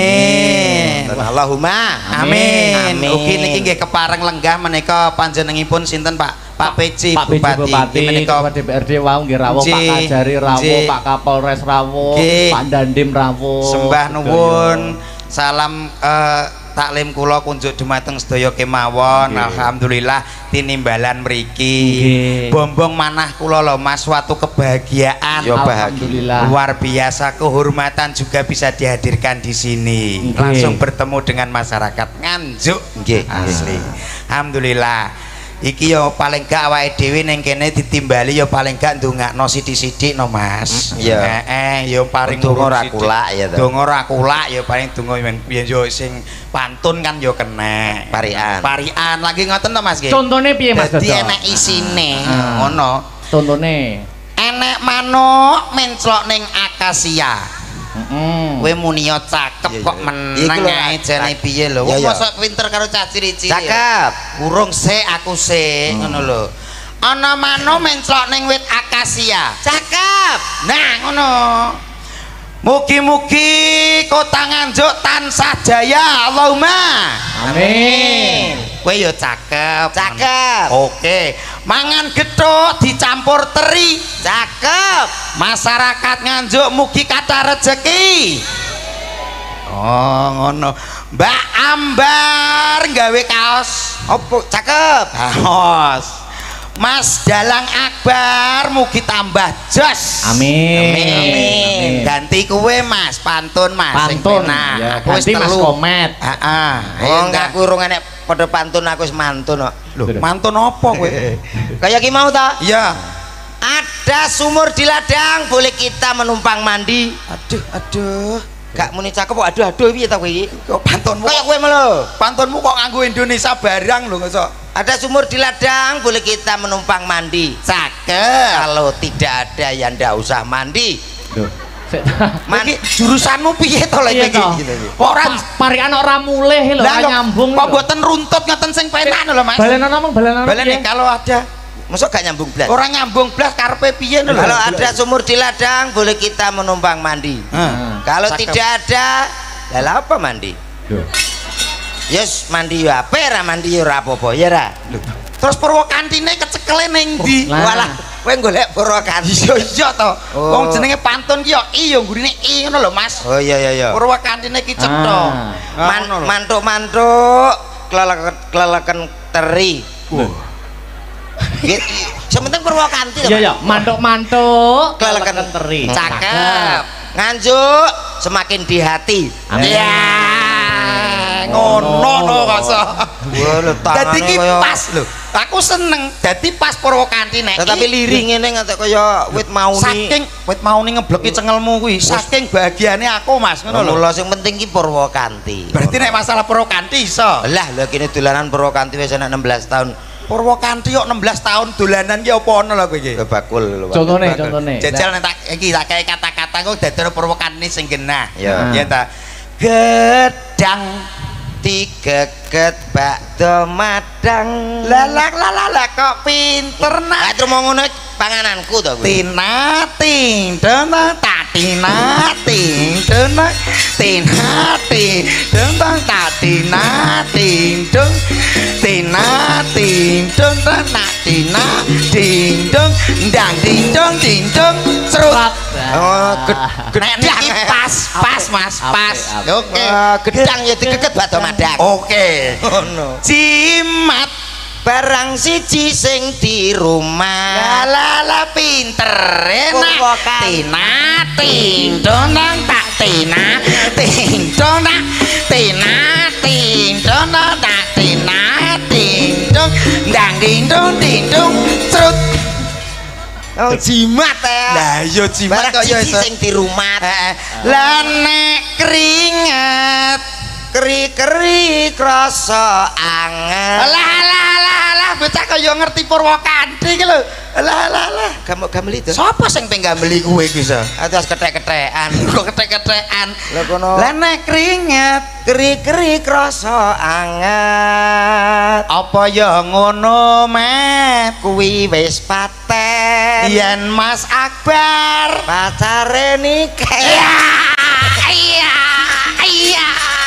amin. Allahumma Amin. Amin. Ugi niki nggih kepareng lenggah menika panjenenganipun sinten Pak? Pak P C Pak P J Bupati, menika Ketua D P R D wau nggih rawuh, Pak Nggih, Kajari rawuh, nggih. Pak Kapolres rawuh, Nggih. Pak Dandim rawuh. sembah nuwun salam eh, taklim kula kunjuk dumateng sedaya kemawon. Alhamdulillah tinimbalan mriki. Bombong manah kula lho Mas, suatu kebahagiaan. Ya bahagia. Alhamdulillah. Luar biasa, kehormatan juga bisa dihadirkan di sini. Nggih. Langsung bertemu dengan masyarakat Nganjuk. Nggih. Asli. Alhamdulillah. Iki yo paling gak awake dhewe ning kene ditimbali yo paling gak ndongakno sithik-sithik no Mas. Iya. Heeh, yo paring Donga ora sithik. kulak ya to. Donga ora kulak yo paling donga yen yo sing pantun kan yo kena. Parian. Parian lagi ngoten to Mas nggih. Contone piye Mas Dadi Dodo? enek isine Ah. ngono. Contone. Enek manuk menclok ning akasia. Heeh. Kowe muni yo cakep Iya, kok iya. menang Iki lho, ae jane cak- piye lho. Iya, Wong iya. mosok pinter karo cah cilik-cilik. Cakep. Urung sik aku sik ngono lho. Ana manuk menclok ning wit akasia. Cakep. Nah, ngono. Mugi-mugi kota Nganjuk tansah jaya. Allahumma. Amin. Kowe yo cakep. Cakep. Oke. Mangan gethuk dicampur teri. Cakep. Masyarakat Nganjuk mugi kathah rezeki. Oh, ngono. Mbak Ambar gawe kaos. Opo cakep. Kaos. Mas Dalang Akbar mugi tambah jos. Amin. Amin. Ganti kue Mas, pantun Mas. sing Pantun. penak. Ya, Aku wis ganti Mas telu. Komet. Heeh. Wong aku urung enek padha pantun aku wis mantun kok. Lho, mantun apa kowe? Kayak ki mau ta? Iya. Ada sumur di ladang, boleh kita menumpang mandi. Aduh, aduh. Gak muni cakep kok aduh aduh piye ta kowe iki? Kok pantunmu? Kayak kowe melo. Pantunmu kok nganggo Indonesia barang lho kok. Ada sumur di ladang, boleh kita menumpang mandi. Cakep. Kalau tidak ada ya ndak usah mandi. Loh. Sik. Man- Iki jurusanmu piye to lek Iya iki? toh. Kok ora parikan ora mulih lho, Lah, ora kok- nyambung. Kok lho. mboten runtut ngoten sing penak lho Mas. Balenan ngomong balenan. Balene kalau ada Mosok gak nyambung blas. orang nyambung blas karepe piye lho. Kalau ada sumur di ladang, boleh kita menumpang mandi. Heeh. Kalau Cakep. tidak ada, lah apa mandi? Loh. Yes, mandi yo ape ra mandi yo ora apa-apa ya ra. Terus Purwokantine kecekele ning ndi? Lah. Walah, kowe golek Purwokanti. Iya iya to. Oh. Wong jenenge pantun ki yo i yo gurine i ngono lho Mas. Oh iya iya iya. Purwokantine ki cetha. Ah. Man, mantuk-mantuk keleleken keleleken teri. Gitu. Sementing Purwokanti to. Iya ya, mantuk-mantuk Keleleken teri. Cakep. Nganjuk semakin di hati. Amin. Ya. Ngono to kok. Wah, lho Dadi ki tangane kaya pas lho. Aku seneng. Dadi pas Purwokantine. tetapi liri ngene ngantek kaya wit mauni. saking wit mauni ngebleki cengelmu kuwi, saking bahagiane aku Mas ngono lho. Mula sing penting ki Purwokanti. Berarti nek masalah Purwokanti iso. Lah lha kene dolanan Purwokanti wis ana enam belas tahun. Purwokanti kok enam belas tahun dolanan ki apa ono lho kowe iki? Lho bakul lho. Pak. Contone, contone. Jajal nek tak iki tak kae kata-kata kok dadane Purwokanti sing genah. Ya. Ya ta. Gedang Digeget bakdo madang. lalak lalak kok pinter Lah nak. terus mau ngono pangananku to kuwi. Tina ting dana ta tina ting dana tina ting dana ta tina ting dong tina ting dana ta tina ding dong dang ding dong ding dong serut. Oh, Nek niki pas pas Mas pas. Apik, apik. Oke. Wah, gedang ya digeget bakdo madang. Oke. Ngono. Cimat Barang siji sing di rumah. lala pinter enak. Purwokanti. Tina ting donang tak tina ting donang tina ting donang tak tina ting dong dang ding dong ding dong serut. Oh, jimat ya. Lah yo cimat Barang kok yo siji iso. sing di rumah. Heeh. Lah nek keringet Keri-keri krasa anget. lah lah lah lah bocah kaya ngerti Purwokanti ki lho. Lah lah lah. Kamu gamel itu. Sapa sing pengen beli kuwe ki sa? Atas ketek-ketekan. Kok ketek-ketekan. Lah kono. Lah nek keringet Keri-keri krasa anget. apa ya ngono met Kuwi wis paten. yen Mas Akbar Pacare nikah. iya iya iya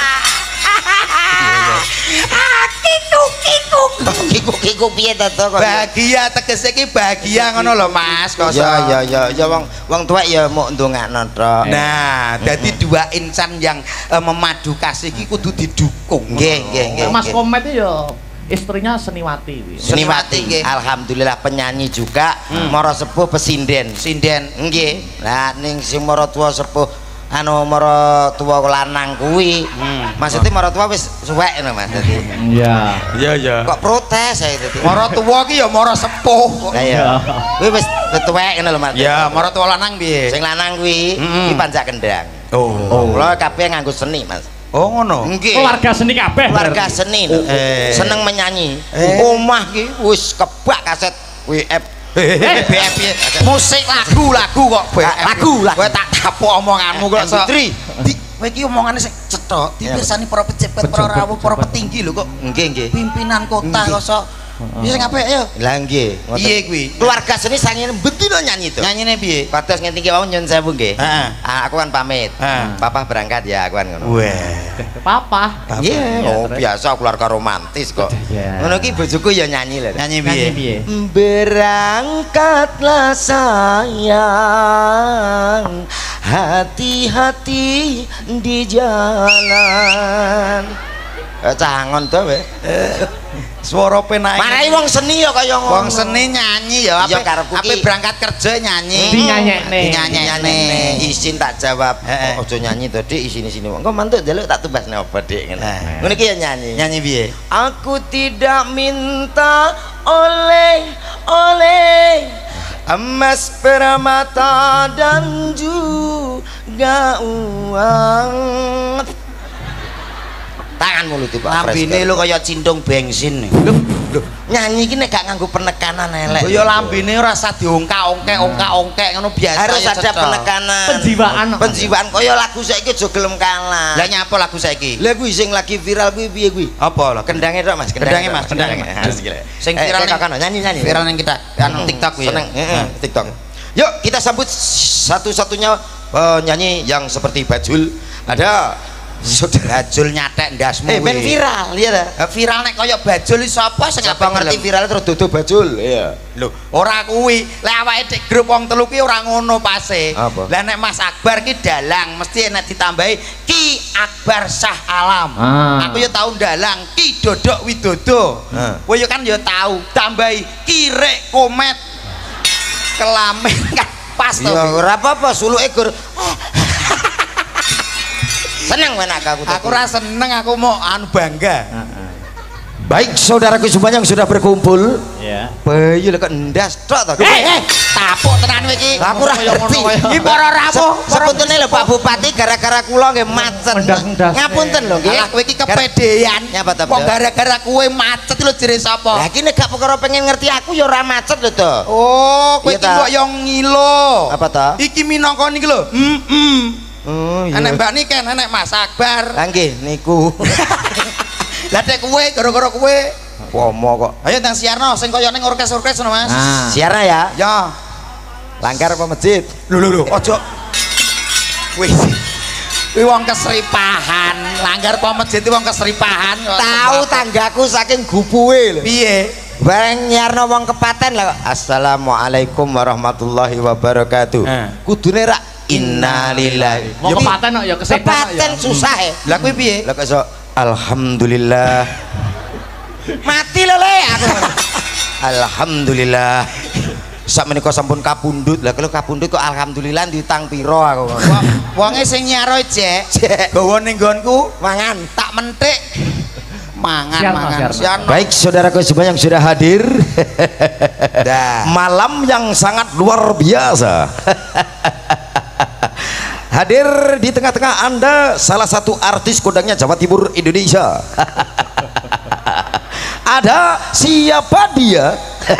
kikuk kikuk Kikuk-kikuk piye to to kok. bahagia tegese iki bahagia ngono lho Mas kok Ya ya ya ya wong wong tuwek ya mok ndongakno tok. nah dadi dua insan yang uh, memadu kasih iki kudu didukung. Nggih, nggih, nggih. Mas Komet itu ya istrinya Seniwati. Seniwati nggih. Alhamdulillah penyanyi juga, hmm. Mara sepuh pesinden. Sinden Nggih. Lah ning sing mara tuwa sepuh anu mara tuwa lanang kuwi. Hmm. Maksudnya mara tuwa wis suwek ngono Mas dadi. Iya. Iya ya. Kok protes saya dadi. Mara tuwa ki ya mara sepuh. Lah ya. Kuwi wis tuwek ngono lho Mas. Ya, mara tuwa lanang piye? Sing lanang kuwi Mm-mm. iki pancak kendang. Oh. Oh, kula kabeh nganggo seni, Mas. Oh ngono. Nggih. Keluarga seni kabeh. Keluarga seni. lho. Eh. Seneng menyanyi. Eh. Omah ki wis kebak kaset W F. Eh, B F piye? Musik lagu-lagu kok B F. Lagu, lagu. Kowe tak tapuk omonganmu kok. M P three. Di kowe iki omongane sing cetok, dipirsani para pejabat, para rawuh, para petinggi lho kok. Nggih, nggih. Pimpinan kota kok sok. Iki sing apik ya. Lah nggih. ngoten. Piye kuwi? Keluarga seni sangine bendina nyanyi to. Nyanyine piye? Kados ngene iki wau nyun sewu nggih. Heeh. Ah, aku kan pamit. Heeh. Papa berangkat ya, aku kan ngono. Weh. Papa. Iya, Ya, oh terus. biasa keluarga romantis kok. Ya. Ngono ki bojoku ya nyanyi lho. Nyanyi Nyanyi piye? piye? Berangkatlah sayang, hati-hati di jalan. Eh, cangon to we. Swara penae. Marai wong seni ya kaya ngono. Wong seni nyanyi ya, Iya, ape karepku ape ki. berangkat kerja nyanyi. Dinyanyekne. Dinyanyekne. Izin tak jawab. Heeh. Ojo nyanyi to, Dik, isini-sini. Engko mantuk njaluk tak tubasne apa, Dik, ngene. Heeh. Ngono ki ya nyanyi. Nyanyi piye? Aku tidak minta oleh oleh emas, permata dan juga uang. Tangan mulut Pak. Lambene lu kaya cindung bensin. Lho, lho, nyanyi iki nek gak nganggo penekanan elek. Lho ya lambene ora usah diongkak-ongkek, ongkak-ongkek ngono biasa Harus ya ada cocok. penekanan. Penjiwaan. Penjiwaan kaya lagu saiki aja gelem kalah. Lah nyapa lagu saiki? Lah kuwi sing lagi viral kuwi piye kuwi? Apa lah? Kendange tok Mas, Kendange, tok, Mas, kendange, kendange. Mas. Harus gila. Sing Eh, viral eh, ning- kakak, nyanyi nyanyi. Viral yang kita anu Hmm, TikTok ya. seneng, heeh, TikTok. Yuk kita sambut satu-satunya penyanyi yang seperti Bajul. Ada saudara Bajul nyatek ndasmu. Eh, ben viral ya ta? Eh, viral nek kaya Bajul iki sapa sing Siapa apik ngerti gelem? viral terus dodo Bajul? Iya. Lho, ora kuwi. Lek awake dik grup wong telu ki ora ngono pase. Apa? Lah nek Mas Akbar ki dalang, mesti nek ditambahi Ki Akbar Shah Alam. Ah. Aku ya tau dalang Ki Dodok Widodo. Ah. Kowe ya kan ya tau tambahi Ki Rek Komet. Kelamin kan pas to. Ya ora apa-apa, suluke gur. Seneng menak aku. Aku ora seneng, aku mau anu bangga. Baik, saudaraku semuanya yang sudah berkumpul. Ya. Bayu lek ndas tok to. Eh, eh, tapuk tenan kowe iki. Aku ora ngerti. Iki para rawuh. Sebuntene lho Pak Bupati gara-gara kula nggih macet. Mendas-mendas. Ngapunten lho nggih. Alah kowe iki kepedean. Nyapa ta, Kok Bro? gara-gara kowe macet lho jere sapa? Lah iki nek gak perkara pengen ngerti aku ya ora macet lho to. Oh, kowe Iya, iki ta. kok yo ngilo. Apa ta? Iki minangka niki lho. Heeh. Oh Enek Mbak Niken, enek Mas Akbar. Lah nggih niku. Lah tek kowe gara-gara kowe. Pomo kok. Ayo nang siarno sing kaya ning orkes-orkes ngono, Mas. Nah. Siara ya. Ya. Langgar apa masjid? Lho lho lho, ojo. Wih. Kuwi wong kesripahan, langgar apa masjid wong kesripahan. Tahu tanggaku saking gubuhe lho. Piye? Bareng nyarno wong kepaten lah. Assalamualaikum warahmatullahi wabarakatuh. Eh. Kudune rak innalillahi. Wong kepaten kok ya kesetan kok ya. Kepaten susah ya. Lah kuwi piye? Lah kok iso alhamdulillah. Mati lho le aku. Alhamdulillah. Sak menika sampun kapundhut. Lah kalau kapundhut kok alhamdulillah diutang piro aku. Wong wonge sing nyaro Jek. Jek. Gawa ning nggonku Mangan. tak mentik. Mangan Siarno, mangan. siarno. Siarno. Baik saudaraku semua yang sudah hadir. Dah. Malam yang sangat luar biasa. Hadir di tengah-tengah Anda salah satu artis kondangnya Jawa Timur Indonesia. Ada siapa dia?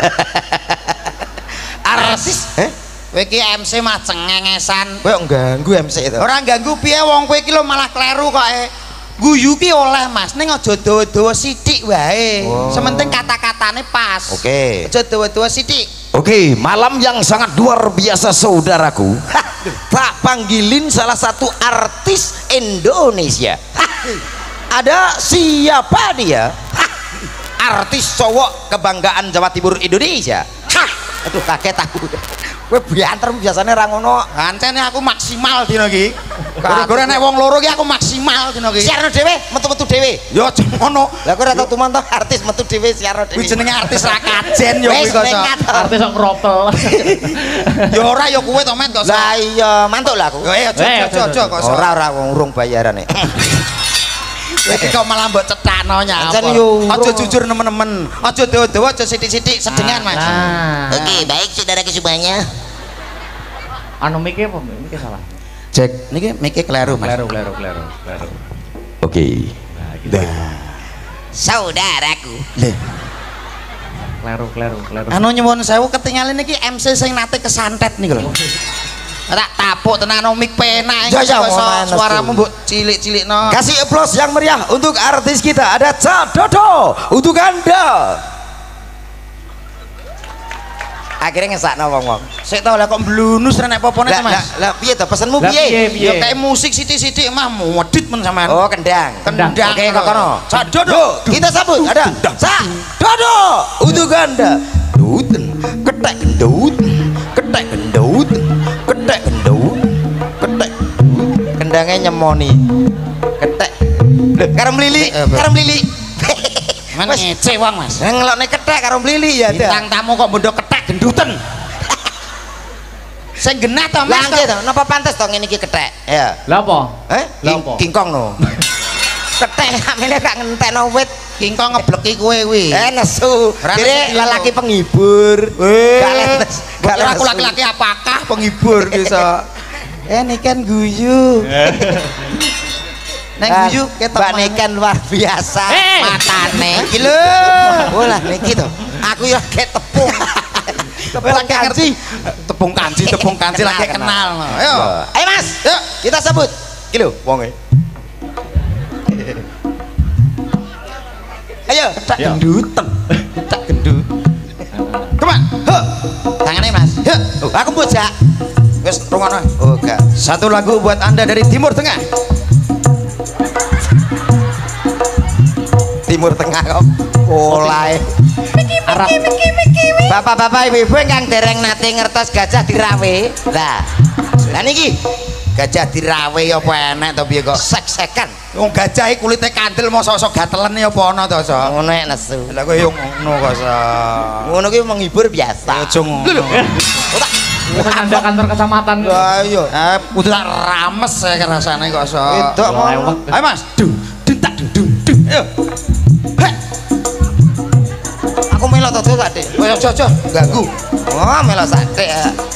Artis eh? Kowe iki M C mah cengengesan. Kowe ganggu M C itu. Ora ganggu piye wong kowe iki lho malah kleru kok e. Guyu ki oleh Mas, ning aja dawa-dawa sithik wae. Oh. Sementing kata-katane pas. Oke. Aja dawa-dawa sithik. Oke, malam yang sangat luar biasa saudaraku. Tak panggilin salah satu artis Indonesia. Ada siapa dia? Artis cowok kebanggaan Jawa Timur Indonesia. Hah, aduh kaget aku. Kowe bianter biasane ra ngono. Ancene aku maksimal dina iki. Gara-gara nek wong loro iki aku maksimal dina iki. Siarno dhewe, metu-metu dhewe. Ya aja ngono. Lah kowe ora tau tumanto artis metu dhewe siarno dhewe. Kuwi jenenge artis ra kajen ya kuwi kok. Artis kok ngropel. Ya ora ya kowe to men kok. Lah iya, mantuk lah aku. Eh aja aja aja kok. Ora ora wong urung bayarane. Iki kok malah mbok cetakno nyapa. Ancen yo Aja jujur nemen-nemen. Aja dawa-dawa aja sithik-sithik sedengan Mas. Nah. Oke, baik saudara kesemuanya. Anu mike apa? Mike salah. Cek niki mike kleru Mas. Kleru, kleru, kleru, kleru. Oke. Nah, gitu. Saudaraku. Leh. Kleru, kleru, kleru. Anu nyuwun sewu ketinggalan niki M C sing nate kesantet niku lho. Tak tapuk tenan mik penak Ya, ya, ngono, suaramu mbok cilik-cilikno. Kasih aplaus yang meriah untuk artis kita. Ada Cak Dodo untuk Anda. Akhirnya ngesakno wong-wong. Sik tau lah kok mblunus nek popone Lah to Mas. lah piye to pesenmu Lah, piye? piye? Ya kayak musik sithik-sithik mah modit men sampean. Oh, kendang. Kendang. Oke, kok kono. Cak Dodo. Kita sambut ada Cak Dodo untuk Anda. Duten, ketek gendut, ketek gendut, ketek gendut, ketek. Kendangnya nyemoni. Ketek. Lho, karo mlili, karo mlili. Men ngece wong Mas. Ngelokne ketek karo mlili ya ada. Bintang tamu kok bondo ketek genduten. Sing genah to Mas. Lah nggih to, napa pantes to ngene iki ketek? Ya. Lah apa? Eh, Lah King- apa? King Kong no. Ketek amene gak ngentekno wit. King Kong ngebleki kowe kuwi. Eh nesu. Ora Dene nesu. lelaki penghibur. Eh, Gak lenes. Gak Kira aku lesu. laki-laki apakah penghibur bisa. Eh niken guyu. Nek Ah, guyu ketok Mbak mana? Niken luar biasa. Eh. Matane iki lho. Oh lah niki to. Aku ya kayak tepung. Tepung kanji. Tepung kanji, tepung kanji lagi kenal. Ayo. Ayo Mas. Yuk, kita sambut. Iki lho wonge. Ayo, Tak genduten. Tak gendut. Come on. Huh. Tangane Mas. Huh. Oh, aku bocah. Wis rungono. Oh, gak. Satu lagu buat Anda dari Timur Tengah. Timur Tengah kok. Oleh. Arab. Bapak-bapak, ibu-ibu ingkang dereng nate ngertos gajah dirawe. Lah. Lah niki gajah dirawe apa enek to piye kok sek-sekan. Wong gajah iki kulite kandel mosok-mosok gatelen ya apa ana to, Sok? Ngono nek nesu. Lah kowe yo ngono kok, Sok. Ngono ki menghibur biasa. Aja ngono. Lho, lho. Otak. Kita nyanda kantor kecamatan. Lah iya. Eh, kudu tak rames saya rasane kok, Sok. Wedok mau. Lewat. Ayo Mas. Dung, dung tak dung dung dung. Ayo. Heh. Aku melok to sak Dik. Ayo aja aja ganggu. Oh, melok sak Dik.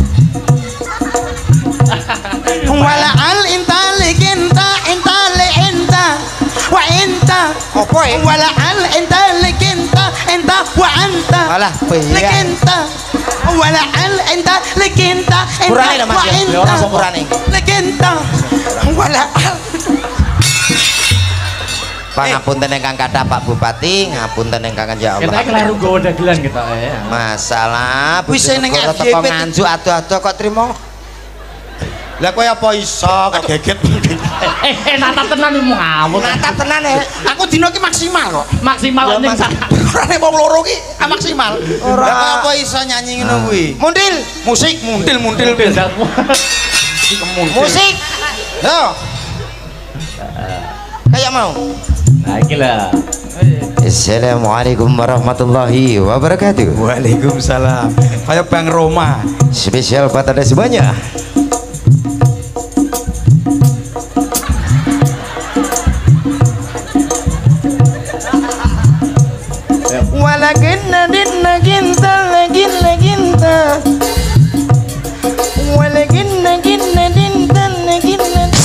Wala al intali kinta intali inta wa inta. Apa ya? Wala al intali kinta inta wa anta. Alah, piye? Likinta. Wala al intali kinta Sepurane inta lho, Mas, wa ya. inta. Ya, ora sepurane. Likinta. Wala al. Pangapunten ingkang kathah Pak Bupati, ngapunten ingkang ya Kita Allah. keliru gowo dagelan kita ya. Masalah Wis ning Bojonegoro F Y P teko nganjuk ado-ado kok trimo. Lah kowe apa iso kok geget. Eh, eh natap tenan iki ngawur. Natap tenan ya. Aku dino ki maksimal kok. Maksimal Ya, ning Mas. sana. Ora nek wong loro ki ah, maksimal. Ora. Lah kowe apa iso nyanyi ngono kuwi? Mundil, Musik mundil mundil Bedakmu. musik. Yo. Kayak mau. Nah, iki lah. Assalamualaikum warahmatullahi wabarakatuh. Waalaikumsalam. Kayak Bang Roma. Spesial buat Anda semuanya. Walakin nadinna kinta lakin lakinta. Walakin nadinna dinta lakin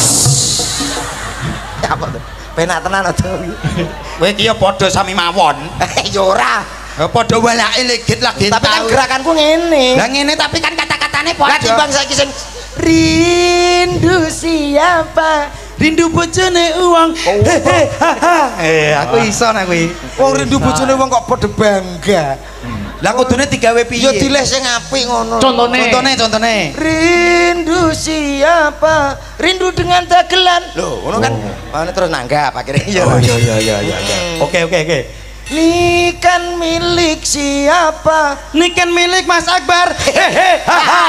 Apa tuh? Penak tenan aja. kowe iki ya padha sami mawon. Ya ora. Ya padha walake legit lagi. Tapi kan gerakanku ngene. Lah ngene tapi kan kata-katane Lah timbang padha. saiki sing Rindu siapa? Rindu bojone uang. Hehe, haha. Eh, aku iso nek kuwi. wong rindu bojone wong kok padha bangga. Lah kudune digawe piye? Ya dileh sing apik ngono. Contone. Contone, contone. Rindu siapa? Rindu dengan dagelan. Loh, ngono kan. Mana terus nanggap akhirnya. Oh iya iya iya iya. iya. Oke oke oke. Niken milik siapa? Niken milik Mas Akbar. Hehe.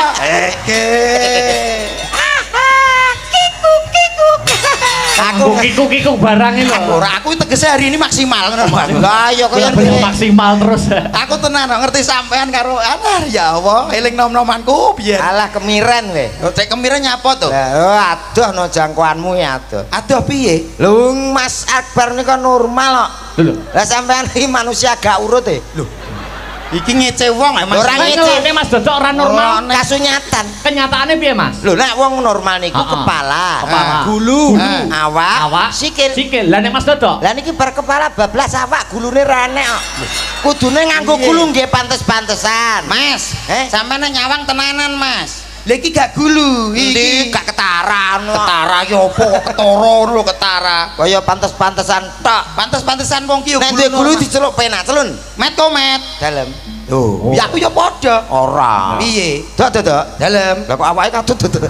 Kiku kiku. Aku kiku-kiku barang ini lho. Ora aku tegese hari ini maksimal ngono Mas. Lah ya kaya Bener maksimal terus. Aku tenan ngerti sampean karo alah ya Allah eling nom-nomanku biyen. alah kemiren we. Lho cek kemire nyapa to? Lah oh, aduh no jangkauanmu ya aduh. Aduh piye? Lho Mas Akbar nika normal kok. Lho. Lah sampean iki manusia gak urut e. Lho. Iki ngece wong ya Mas. Ora ngece. Ini Mas Dodok ora normal. Oh, kasunyatan. Kenyataannya piye Mas? Lho nek wong normal niku Heeh. kepala, Kepala. Gulu. eh, awak, Awak, sikil. sikil. Lah nek Mas Dodok? Lah niki bar kepala bablas awak gulune rene kok. Kudune nganggo Piye? gulu nggih pantes-pantesan. Mas, Eh? sampean nyawang tenanan Mas. Lha iki gak gulu, Iki iki gak ketaran kok. ketara ya apa kok ketara lho ketara. Kaya pantes-pantesan tok. Pantes-pantesan wong ki yo Nek duwe gulu Mas. diceluk penak celun Met to met. dalem. Lho, Ya aku ya padha. ora. Piye? Dok dok dok. Dalem. Lah kok awake kadut dok.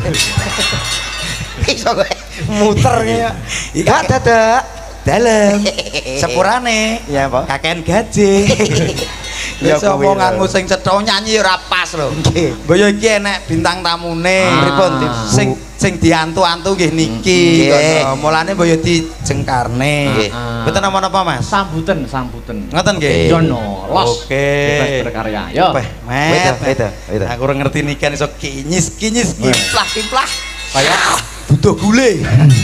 Iso kowe muter ya. Gak dadak. Dalem. Sepurane. Ya apa? Kakean gaji. Ya Ya, kuwi omonganmu lho. sing cetha nyanyi ora pas lho. Nggih. Mbok yo iki enek bintang tamune. Ah. Pripun Tit? sing sing diantu-antu nggih niki Nggih. kono. Mulane mbok yo dijengkarne. Nggih. Mboten napa-napa Mas. Sambutan, sambutan. Ngoten nggih. Jono, los. Oke. Bebas berkarya. Yo. Weh, Met. Weda, weda, weda. Aku ora ngerti nikan iso kinyis-kinyis kimplah-kimplah. Kayak Butuh gule.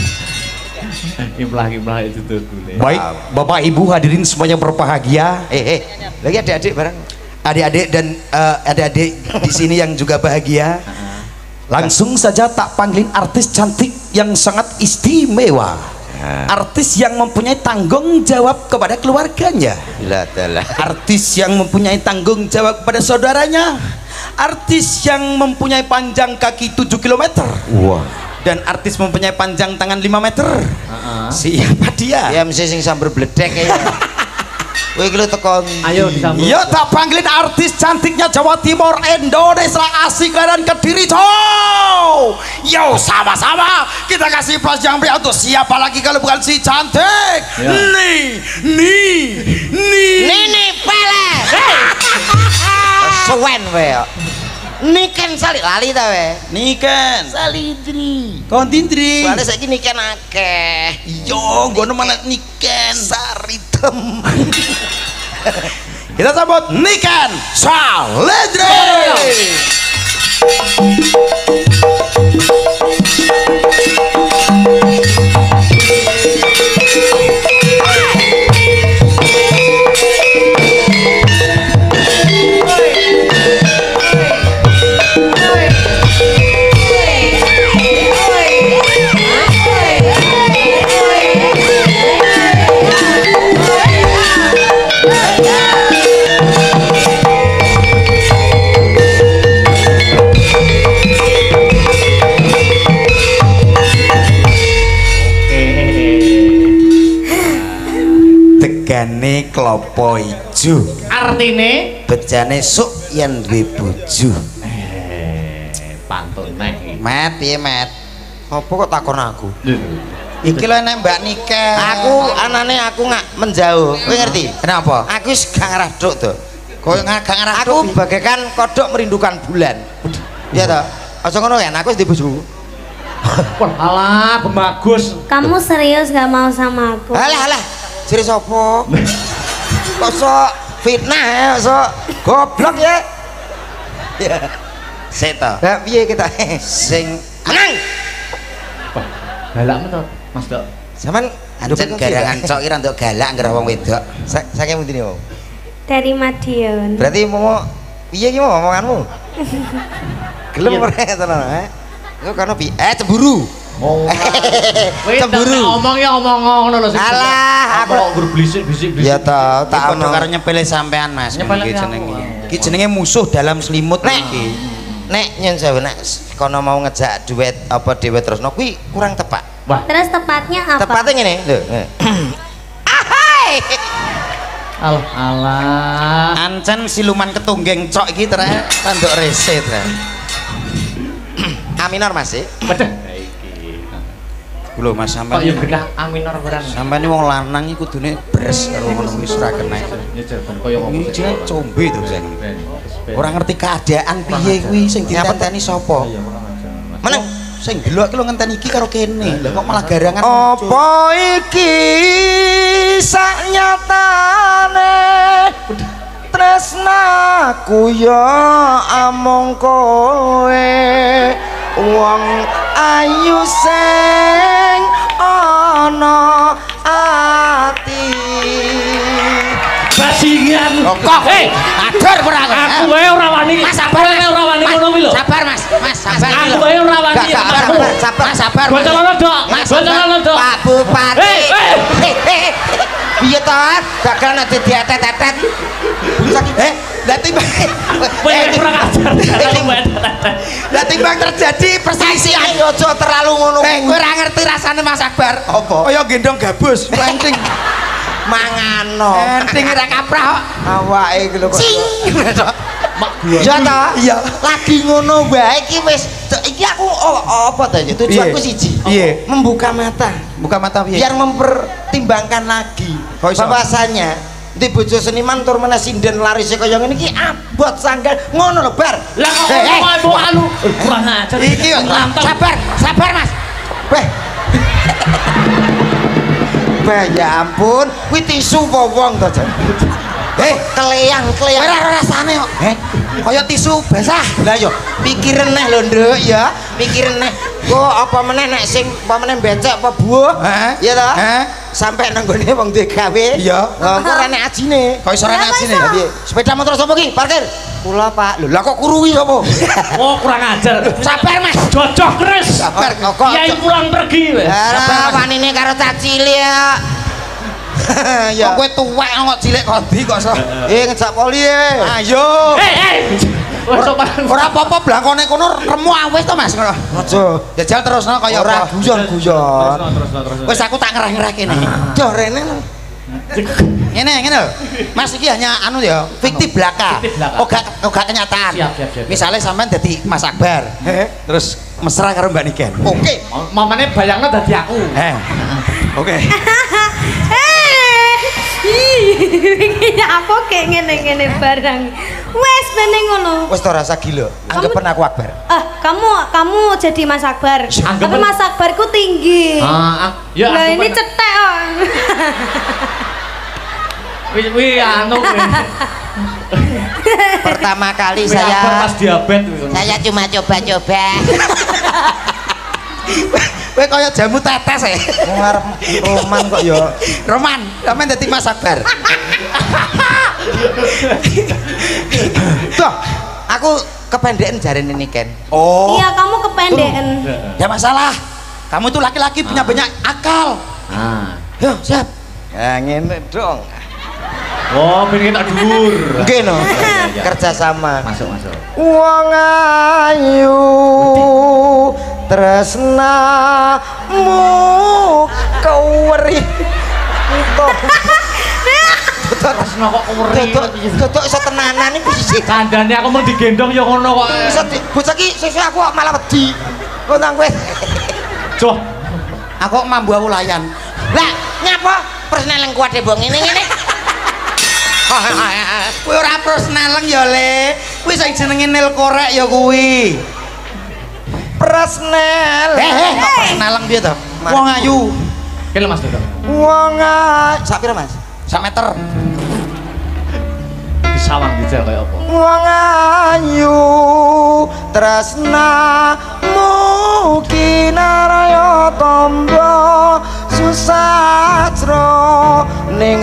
implah-implah itu tuh gule. Baik, Bapak Ibu hadirin semuanya berbahagia. Eh eh. Lagi adik-adik bareng. Adik-adik dan eh, adik-adik di sini yang juga bahagia. Langsung saja tak panggilin artis cantik yang sangat istimewa. Artis yang mempunyai tanggung jawab kepada keluarganya. Lah dalah. Artis yang mempunyai tanggung jawab kepada saudaranya. Artis yang mempunyai panjang kaki tujuh kilometer. Wah. Dan artis mempunyai panjang tangan lima meter. Heeh. Siapa dia? Ya mesti sing sambar bledek ya. Kowe iki lho teko. Ayo disambut. Yo tak panggilin artis cantiknya Jawa Timur, Indonesia, Asik dan Kediri, cow. Yo sama-sama kita kasih plus yang beri untuk siapa lagi kalau bukan si cantik. Ya. Nih, nih, nih. Nini pele. Suwen we. Niken sali lali ta we. Niken. Salidri. Kontindri. Soalnya saiki niken akeh. Yo, ngono malah niken. Saritem. Kita sambut Niken Salidri. Tegane klopo ijo. Artine Bejane suk yen duwe bojo. eh pantun nek. Met, piye Met? Apa kok takon aku? Iki lho enek Mbak Niken. Aku anane aku nggak menjauh. Kowe ngerti? Kenapa? Aku wis gak ngarah duk to. Koyo gak ngarah Aku bagaikan kodok merindukan bulan. Iya toh? Aja ngono kan, aku wis di bojo. Wah, alah bagus. Kamu serius gak mau sama aku? Alah alah, jere sapa? Kok sok fitnah ya, sok goblok ya. Ya. Seta. Lah piye kita? Sing Menang. Wah, galak menurut Mas Dok. Sampeyan Ancen garangan cok ira nduk galak ngerah wong wedok. Sa- saking pundi niku? Dari Madiun. Berarti mau piye iki mau omonganmu? Gelem ora tenan eh? Iku kono piye? Eh cemburu. Oh. Wih, Cemburu. ngomong ya ngomong ngono lho. Alah, aku- kok berbisik-bisik. Ya toh, Tak tak ono ono. karo nyepele sampean Mas. Nyepele Iki aku. jenenge. Iki jenenge musuh dalam selimut Nek, iki. nek nyun sewu nek kono mau ngejak duet apa dhewe terusno kuwi kurang tepat. Wah, Terus tepatnya apa? Tepatnya ngene, lho. Ahai. alah alah. Ancen siluman ketunggeng cok iki tere tanduk rese tere. A minor Mas. eh. Bedeh. Iki. Lho Mas sampean. Kok ya genah A minor barang. Sampean iki wong lanang iki kudune bres karo ngono wis ora kena. Ya jan koyo ngono. Iki jenenge combe to sing. Ora ngerti keadaan piye kuwi sing ditenteni sapa. Meneng sing delok ki lho ngenteni iki karo kene. Lah kok malah garangan. Apa iki saknyatane tresnaku ya among kowe wong ayu sing ana ati bajingan kok eh adur ora aku wae ora wani Mas sabar ora wani ngono kuwi lho sabar Mas Mas sabar aku wae ora wani sabar sabar sabar bocah lono dok bocah lono dok Pak Bupati piye to gak kena diatet-atet eh lah timbang kowe kurang ajar lah timbang terjadi perselisihan aja terlalu ngono eh kowe ora ngerti rasane Mas Akbar apa kaya gendong gabus penting mangano penting ora kaprah kok awake iki lho kok mak gua ya ta iya lagi ngono wae iki wis iki aku oh, apa ta tujuanku siji piye membuka mata buka mata piye biar mempertimbangkan lagi bahwasanya di bojo seniman tur meneh sinden larise kaya ngene iki abot sanggal ngono lho bar lah kok ngomong anu kurang ajar iki sabar sabar Mas weh Bah ya ampun, kuwi tisu apa wong to, Jan? Eh, keleyang, keleyang. Ora rasane kok. Eh, kaya tisu basah. Lah yo, pikiren neh lho, Nduk, ya. Pikiren neh. Kok apa meneh nek sing apa meneh becek apa buah? Heeh. Iya ta? Heeh. Sampai nang gone wong duwe gawe. Iya. Lah kok ora nek ajine. Kok iso ora nek ajine? Piye? Sepeda motor sapa ki? Parkir. Kula, Pak. Lho, lah kok kuruwi sapa? oh kurang ajar Sabar Mas. cocok kres Sabar kok. kiai pulang pergi wes Ora wanine karo cacili ya. Ya kowe tuwek kok cilik kondi kok iso. Eh ngejak poli e. Ayo. eh eh Ora apa-apa blangkone kono remu awis to Mas ngono. Aja. Jajal terusno kaya Ora apa? guyon-guyon. Wis aku tak ngerah-ngerah kene. Duh rene lho. Ngene ngene lho. Mas iki hanya anu ya, fiktif belaka. Fiktif belaka. Oga oga kenyataan. Siap, siap, siap. Misale sampean dadi Mas Akbar. Terus mesra karo Mbak Niken. Oke. mamane bayangno dadi aku Eh. Oke. Iki apa kayak ngene-ngene barang. Wes bene ngono. Wis to rasa gila. Anggapan aku Akbar. Ah, kamu kamu jadi Mas Akbar. Tapi Anggapan- Mas Akbarku tinggi. ah ak- ya Lah aku ini pen- cetek kok. wis wis anu wis. Pertama kali Wis Akbar saya pas diabetes wis. saya cuma coba-coba. Kowe kaya jamu tetes e. Wong arep roman kok ya. Roman, sampean dadi Mas Akbar. Tuh, aku kependekan jarene Niken. Oh. Iya, kamu kependekan. Ya masalah. Kamu itu laki-laki punya banyak akal. ah Yo, siap. Ya ngene dong. oh pengen tak dhuwur Nggih no. iya, iya. Kerja sama. masuk masuk Wong ayu tresnamu keweri. terus kok keweri Dodok dodok iso tenanan iki piye? kandhane aku mau digendong ya ngono kok Iso di bocah iki sesuk aku kok malah wedi. Kok nang kowe. Joh Aku mambu aku layan. Lah, nyapa? Persneleng kuat mbok ngene-ngene. Kowe ora persneleng ya, Le. Kuwi sing jenenge nil korek ya kuwi. Persnel. Eh, eh, kok persneleng piye to? Wong ayu. kene Mas Dodong Wong ayu. Sak pira, Mas? Sak meter. disawang dijal kayak apa Wong ayu tresnamu kinaraya tamba susatra ning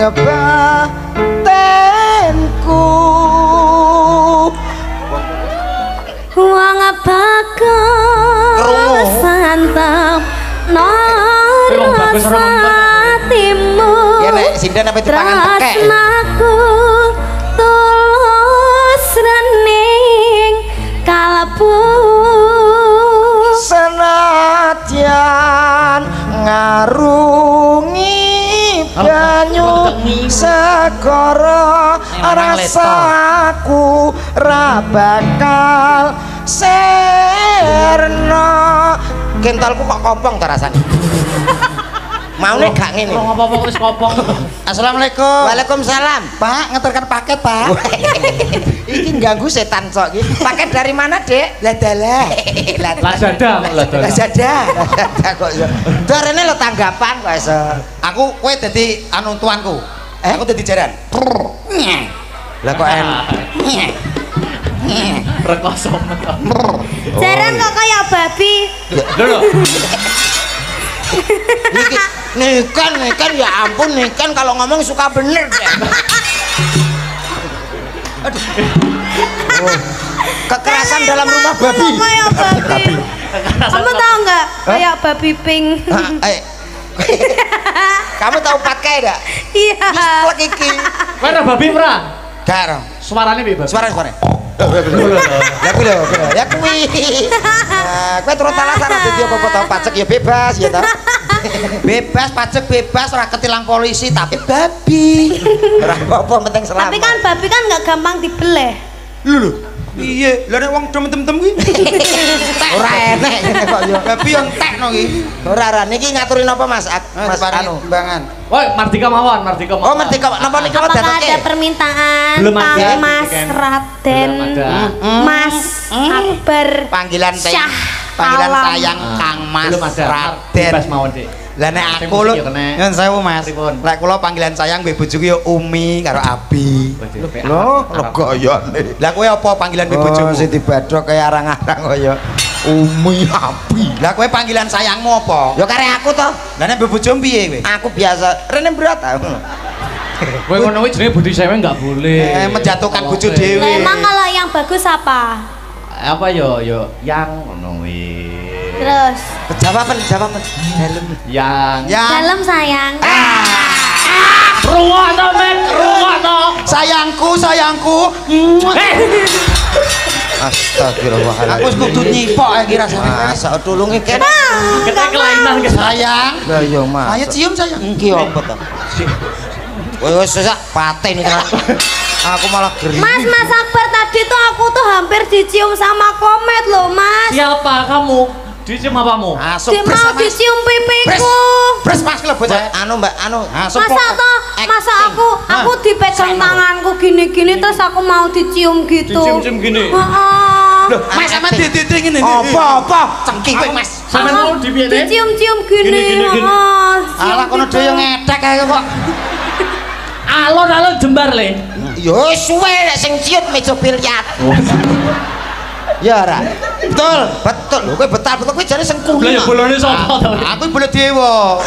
batenku. Wong bakal santap narasatimu. Ya nek sinden apa dipangan tekek. Tresnaku tulus rening kalbu. Senadyan ngarungi banyu segara rasaku ra bakal serna Gentolku kok kopong ta rasane. Maune gak ngene. Ora apa-apa wis kopong. Assalamualaikum. Waalaikumsalam. Pak, ngeterkan paket, Pak. Iki ganggu setan sok iki. Paket dari mana, Dek? Lah dalah. Lazada kok Lazada. Lazada. Lazada kok ya. Darene lo tanggapan kok iso. Aku kowe dadi anu tuanku. Eh, aku dadi jaran. Lah kok en. Rekoso. Jaran kok kayak babi. Lho lho. Iki nikan nikan ya ampun nikan kalau ngomong suka bener deh. Aduh. Oh. Kekerasan dalam rumah babi. Kok kayak babi. Kamu tahu nggak kayak babi pink? Eh. Kamu tahu pakai enggak? Iya. Plek iki. Kowe ora babi ora? Gak. Suarane piye, Bab? Suara suara. Ya kuwi lho, ya kuwi. Nah, kowe turun talasan dadi apa-apa tau pajak ya bebas ya ta. Bebas pajak bebas ora ketilang polisi tapi babi. Ora apa-apa penting selamat. Tapi kan babi kan nggak gampang dibeleh. Lho lho. Iya, lha nek wong dem-dem kuwi. Ora enek ngene kok ya. Babi yo entekno iki. Ora ora niki ngaturin apa Mas? Mas anu timbangan. Woi, Mardika mawon, Mardika mawon. Oh, merdeka napa niki Apakah datake? ada permintaan Belum ada. Kang Mas Weekend. Raden, Belum ada. Mas Akbar, Panggilan saya. Syah Panggilan Alam. sayang Kang Mas Belum ada. Raden. Bebas mawon, Dik. Lah nek Sing aku lho musik ya kena. Nyun sewu, Mas. Pripun? Lek kula panggilan sayang mbek bojoku yo Umi karo Abi. Loh, Legayane. Lah kowe apa panggilan mbek Bojomu bojomu? sing dibadhok kaya arang-arang kaya Umi Abi. Lah kowe panggilan sayangmu apa? ya kare aku to. Lah nek mbek bojomu piye kowe? Aku biasa rene berat aku. Kowe ngono kuwi jenenge budi sewe enggak boleh. Eh, menjatuhkan bojo Oke. dhewe. Lah, emang kalau yang bagus apa? Apa yo yo yang ngono kuwi. Terus Jawaban jawaban dalem. Yang Ya. dalam sayang. ruwono men, ruwono. Sayangku, sayangku. Eh, Astagfirullahaladzim. Aku wis kudu nyipok iki rasane. Masa tulungi ken. kita kelainan ke Sayang. Lah yo Mas. Ayo cium sayang. Iki apa to? Wis wis sak paten iki kan. Aku malah geri. Mas, Mas Akbar tadi tuh aku tuh hampir dicium sama komet loh, Mas. siapa kamu? Dicium apamu? Masuk Dia bres, mau Mas. dicium pipiku. Bres Mas kelebet. Anu Mbak, anu. Masuk. Masa toh, masa aku aku dipegang tanganku gini-gini terus aku mau dicium gitu. Dicium-cium gini? Heeh. Loh, Mas sama dede ngene. Apa apa? Cengking kowe, Mas. Sampeyan mau dipiye? Dicium-cium gini. Gini, gini, gini. heeh, Alah kono gitu. dhewe yo ngedek ae kok. Alon-alon jembar le. Yo suwe nek sing ciut meja biliar. Ya ora. Betul, betul. Lho kowe betal betul kowe jare sengkuni. Lah ya bolone sapa to? Aku boleh dewa.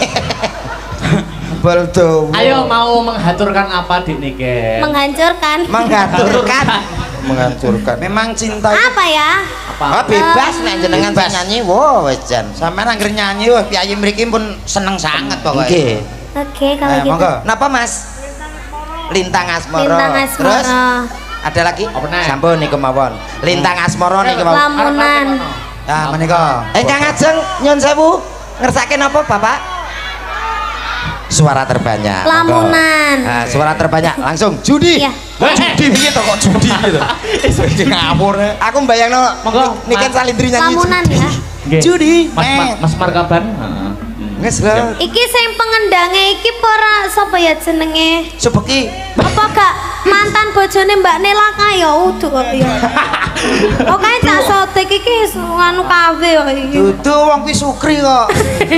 Baldo. Ayo mau menghaturkan apa Dik Nike? Menghancurkan. menghancurkan. Menghancurkan. Memang cinta Apa ya? Ah, bebas nek jenengan sing nyanyi. Wo wis jan. sampean anggere nyanyi wah piyayi mriki pun seneng sangat pokoke. Nggih. Oke, kalau Eh, gitu. monggo. Napa Mas? Lintang Asmara. Lintang Terus Asmara. ada lagi? Apa neh? Sampun niku mawon. Lintang Asmara niki mawon. Lamunan. Ah, menika. Engkang ajeng nyun sewu ngersake napa Bapak? Suara terbanyak. Monggo. Lamunan. Nah, suara terbanyak langsung judi. Iya. Kok judi piye to kok judi gitu. Iki ngawur. Aku mbayangno Monggo, Niken Mas. Salindri nyanyi. Lamunan ya. Nggih. Judi. Mas Mas, Mas Markaban. Heeh. Wis lho. Iki sing pengendange iki ora sapa ya jenenge? Subeki. Apa gak mantan bojone Mbak Nela kaya udu kok ya. Pokoke cak sotek iki anu kafe kok iki. Dudu wong kuwi Sukri kok.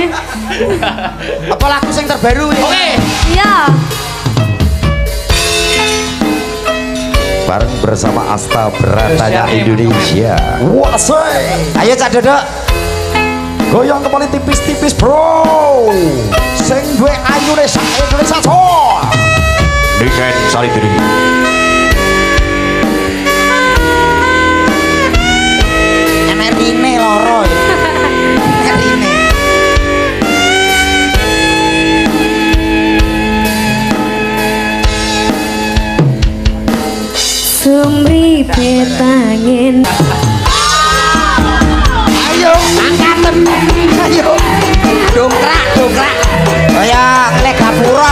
Apa lagu sing terbaru iki? Oke. Iya. Bareng bersama Asta Beratanya Indonesia. Wasai. Ayo Cak Dodok. Goyang kembali tipis-tipis, Bro. Sing duwe ayune sak Indonesia so. Niken Salindri. Enak rine loro. Enak rine. Sumri petangin. Ayo angkaten. Ayo. Dongkrak, dongkrak. Kaya ngelek gapura.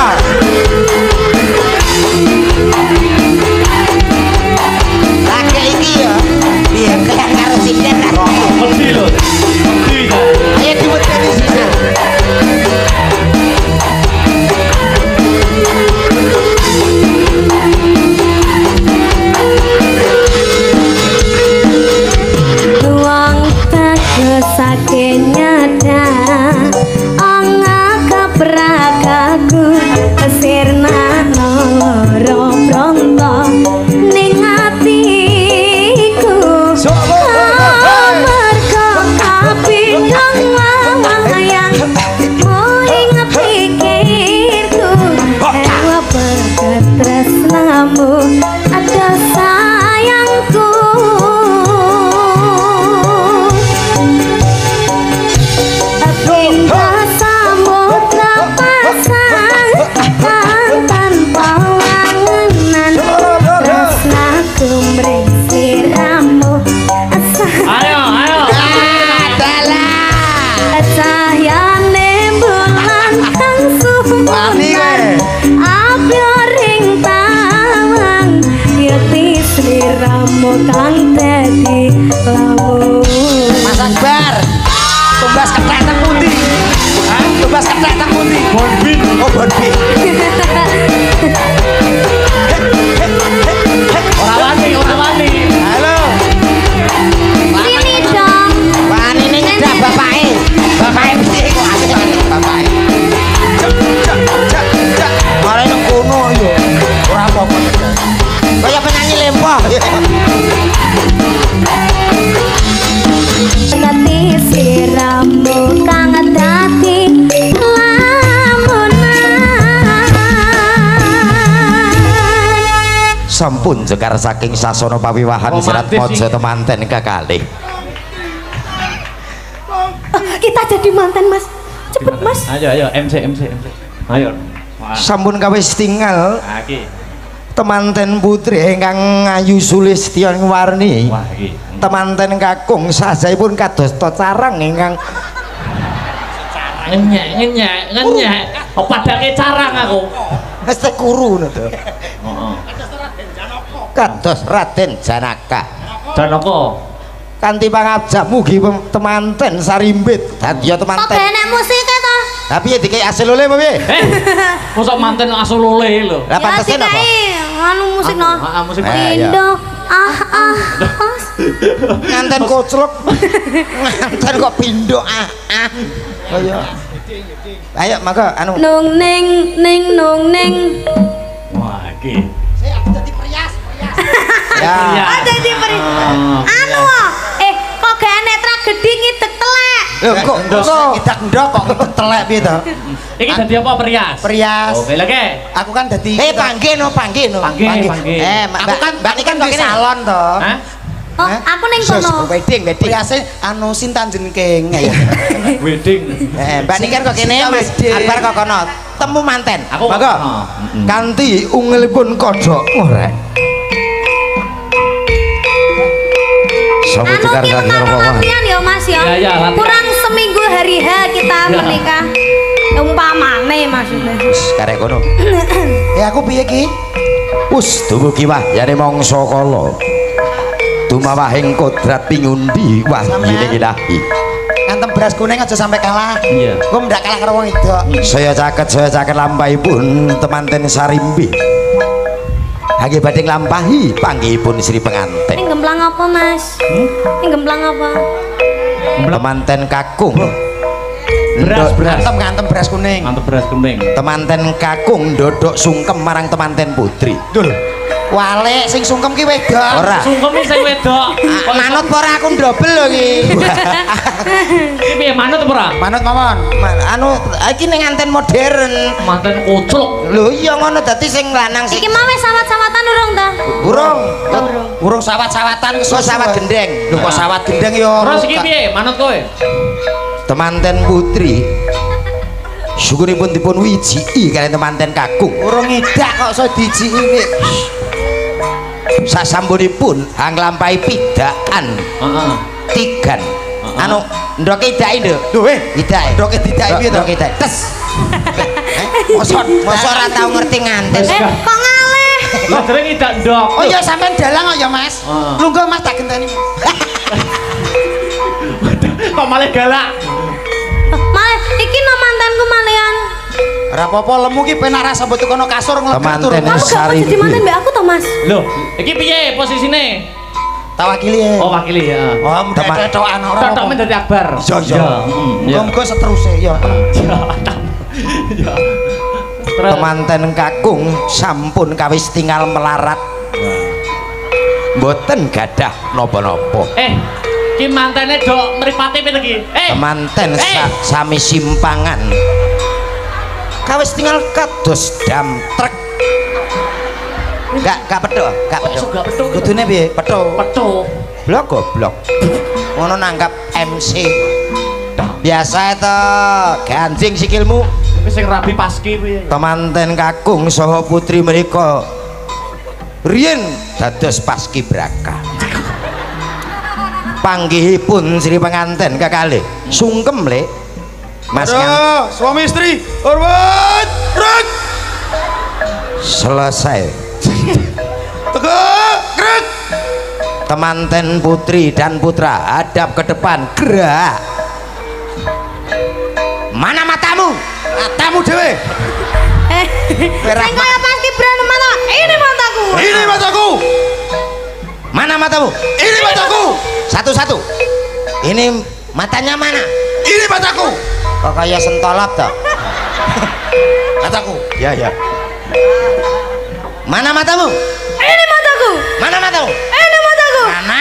Lagi iki ya. Biar kayak karo sinden kan. Wedi lho. Wedi ta. Ayo sampun jekar saking sasana pawiwahan Serat Mojo temanten kekalih. Kita jadi mantan mas, cepet mas. Ayo ayo M C M C M C. Ayo. Sampun kawis tinggal. Iki. Temanten putri ingkang Ayu Sulistya Warni. Wah iki. Temanten kakung sajaipun kadosta carang ingkang ngenyek ngenyek ngenyek. Oh padake carang aku. wis kuru ngono to. Heeh. Kados Raden Janaka. Janaka. Kanthi pangajab mugi temanten sarimbit dadi Kok temanten. benek musik to? Tapi ya dikai asil oleh apa piye? Eh. Mosok manten asul oleh lho. Lah pantesen apa? Anu musik no. Heeh, musik Eh, iya. Indo ah ah. Mas. Nganten koclok. Nganten kok pindho ah ah. Ayo. Ayo maka anu Nung ning ning nung ning. Wah iki. ya. Oh jadi peri. Anu eh kok gak enek tragedi ngidek telek. Lho kok kok idak ndok kok ngedek telek piye to? Iki dadi apa perias? Perias. Oke lagi. Aku kan dadi Eh panggih no panggih no. Panggih, panggih. Eh aku kan mbak ini kan di kok salon to. Hah? Oh, aku ning kono. Wedding wedding. Priase anu Sintan Jenking ya. Wedding. Eh mbak ini kan kok kene Mas Akbar kok kono. Temu manten. Aku Monggo. kono. Kanthi ungilipun kodhok ora. Sopo Anu cekar ki karo utama kok. latihan ya Mas ya. Ya, ya, latihan. Kurang seminggu hari H kita Ya. menikah. Umpamane maksudnya. Karek kono. Eh aku piye ki? Wus dumugi wahyane mangsa kala. Tumawahing kodrat pingundi wahyine ilahi. Ngantem beras kuning aja sampai kalah. Iya. Gua ndak kalah karo wong itu. Saya caket saya caket lampahipun temanten sarimbi. Hage badhe nglampahi panggihipun Sri penganten. Ini gemplang apa Mas? Ini gemplang apa? Temanten kakung. Beras, Ndok- beras. Ngantem ngantem beras kuning. Mantep beras kuning. Temanten kakung ndodok sungkem marang temanten putri. Dul. Wale sing sungkem ki wedok. Ora. Sungkem sing wedok. Kok Manut apa ora aku ndobel lho iki. iki piye manut apa ora? Manut mawon. Ma- Anu iki ning nganten modern. Manten koclok. Lho iya ngono dadi sing lanang sing Iki mau wis sawat-sawatan urung ta? burung. Urung. Urung sawat-sawatan Kok sawat gendeng. Lho kok sawat gendeng yo. Terus iki piye manut kowe? Temanten putri syukuripun dipun wijiki kaliyan temanten kakung. Urung ngidak kok iso dijiki ki. Sasampunipun hanglampahi pidakan Heeh. tigan. Anu ndoke idake nduk. Lho eh, Idake. ndoke didake piye to? Ndoke idake. Tes. Mosok mosok ora tau ngerti nganten. Eh, kok ngaleh? Lah dereng idak ndok. Oh iya sampean dalang kok ya Mas. Heeh. Lungguh Mas tak genteni. Kok malah galak? Malah iki no mantanku malian. Ora apa-apa lemu ki penak rasa mbok tukono kasur nglebet Temanten turun. Kamu gak mau jadi mantan mbak aku to Mas? Loh, iki piye posisine? Tak wakili ya. Oh, wakili ya. Oh, mudah Teman- cetokan ora Tok apa. dadi akbar. Iya iya. heeh, iya. Muga-muga seterusnya ya. Ya. Ya. Terus Temanten kakung sampun kawis tinggal melarat. Mboten gadah napa-napa. eh ki mantene dok mripate piye iki? Eh. Temanten Eh. sa- sami simpangan. Kawis tinggal kados dam truk. Gak gak pedho, gak pedho. Kok gak petuk? Kudune piye? Pedho. Petuk. Blok goblok. Ngono nangkap M C. Biasa itu ganjing sikilmu. Wis sing rabi paski piye? Temanten kakung saha putri mereka riyen dados paskibraka. Panggihipun Sri penganten kekalih sungkem le Mas Kang Aduh, suami istri, hormat, rek, selesai. tegak, rek. Temanten putri dan putra hadap ke depan gerak. Mana matamu? Matamu dewe. Eh, sing kaya pas Gibran mata. Ini mataku. Ini mataku. Mana matamu? Ini mataku. Satu-satu. Ini matanya mana? Ini mataku. Kok kayak sentolap toh? Mataku. Ya ya. Mana matamu? Ini mataku. Mana matamu? Ini mataku. Mana?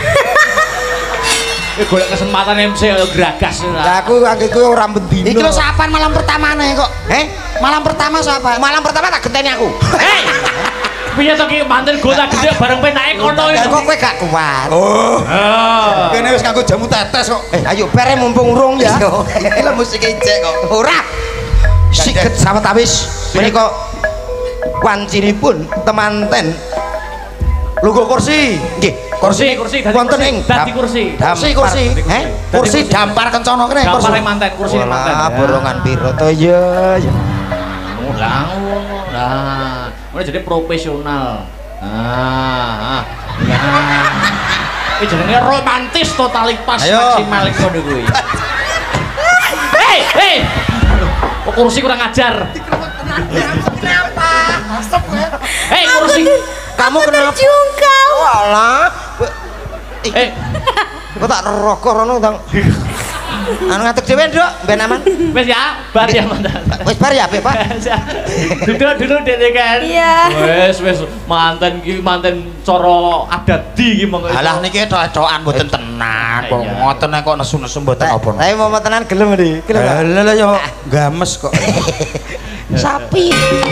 Eh golek kesempatan M C ayo gragas. Lah aku aku ora bendino. Iki lho sapan malam pertamane kok. Eh? Malam pertama sapan. Malam pertama tak genteni aku. Hei! Piye to ki manten gota gede bareng penake kono iki. Kok kowe gak kuat? Oh. Ah. Kene wis nganggo jamu tetes kok. Eh, ayo pere mumpung urung ya. Iki lho musik ijek kok. Ora. Siget sawetawis menika wancinipun temanten. Lungguh kursi. Nggih, Kursi, kursi, dadi wonten kursi, ing dadi kursi. Kursi, kursi. Heh, kursi dampar kencana kene. Dampare manten, kursine manten. Ah, borongan piro to ya? Ya. Lah, nah, mulai jadi profesional. Ah, ah, nah. Ini jenenge romantis totalitas Ayo. maksimal iku kuwi. Hei, hei. Kok kursi kurang ajar. Hei, kursi. Kamu kenapa? Jungkal. Walah. Eh, Kok tak rokok rono tang. Anu ngatek dhewe, Nduk, ben aman. wis ya, bar ya mantan. Wis bar ya, Pak. Duduk dulu dene kan. Iya. Wis wis manten ki manten cara adat di ki monggo. Alah niki tok-tokan mboten tenan. Kok Iya. ngoten kok nesu-nesu mboten apa. Tapi mau tenan gelem iki. Gelem. Pak? Lah lah yo games kok. Sapi.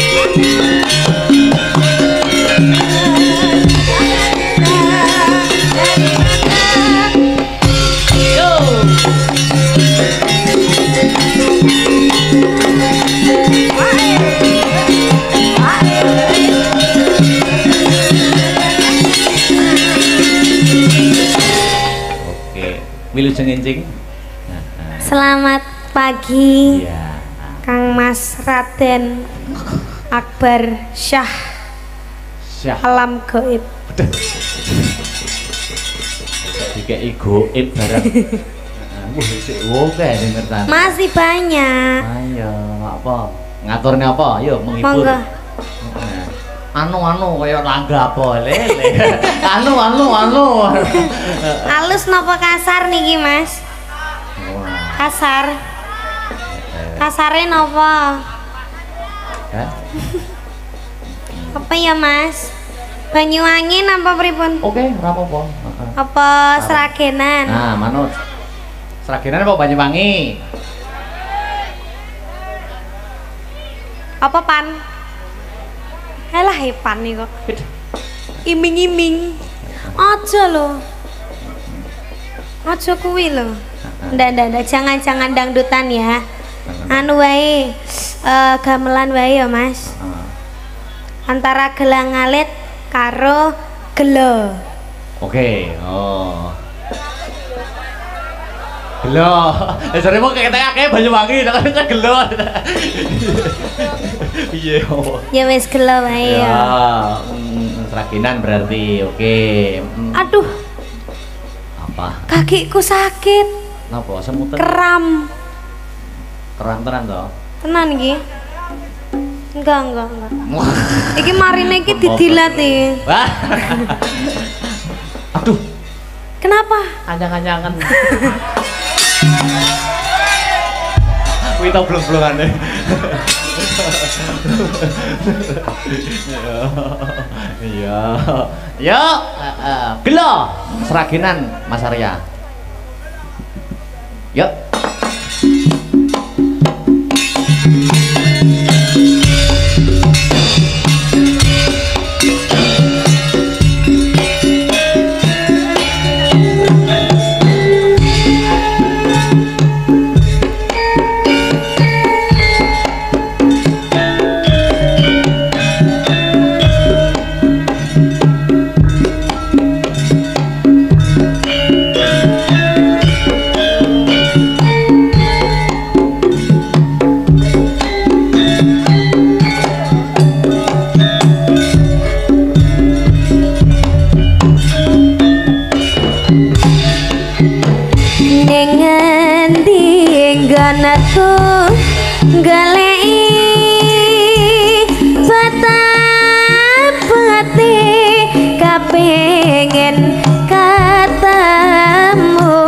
Oke, wilujeng encing. Selamat pagi, Iya. Kang Mas Raden Akbar Syah Syah. Alam Gaib. Dikei goib bareng. Wah, sik oke ning ngertan. Masih banyak. Ayo, apa? Ngaturne apa? Ayo menghibur. Monggo. Nah, anu anu kaya langga apa lele. Anu anu anu. Halus napa kasar niki, Mas? Kasar. Kasare napa? Hah? Apa ya, Mas? Banyuwangi napa pripun? Oke, ora apa-apa. Heeh. Apa seragenan? Nah, manut. Seragenan apa Banyuwangi? Apa pan? Halah hepan nih kok. Iming-iming. Aja lho. Aja kuwi lho. Ndak ndak ndak jangan-jangan dangdutan ya. Anu wae eh gamelan wae ya, Mas. Heeh. Antara gelang alit karo gelo. Oke, oh. Gelo. Eh jare mau ketek akeh Banyuwangi, nek kan gelo. Piye oh. Ya wis gelo wae Ya, ya. mm, seraginan berarti. Oke. Mm, Aduh, apa? kakiku sakit, Napa semutan? kram. Keran tenan to? Tenan iki? Enggak, enggak, enggak. Iki marine iki didilat iki. Wah. Aduh, Kenapa? anjang-anjangan. Kuwi tau blong-blongane. Iya. Yo, heeh. Gelo, seraginan Mas Arya. Yuk. Aku galei betapati kapengen ketemu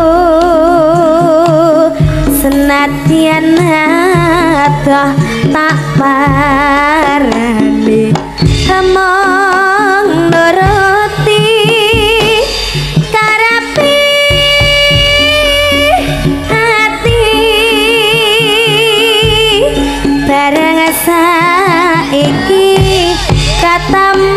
senadyan atoh tak parani among nuruti karepe bareng saiki katam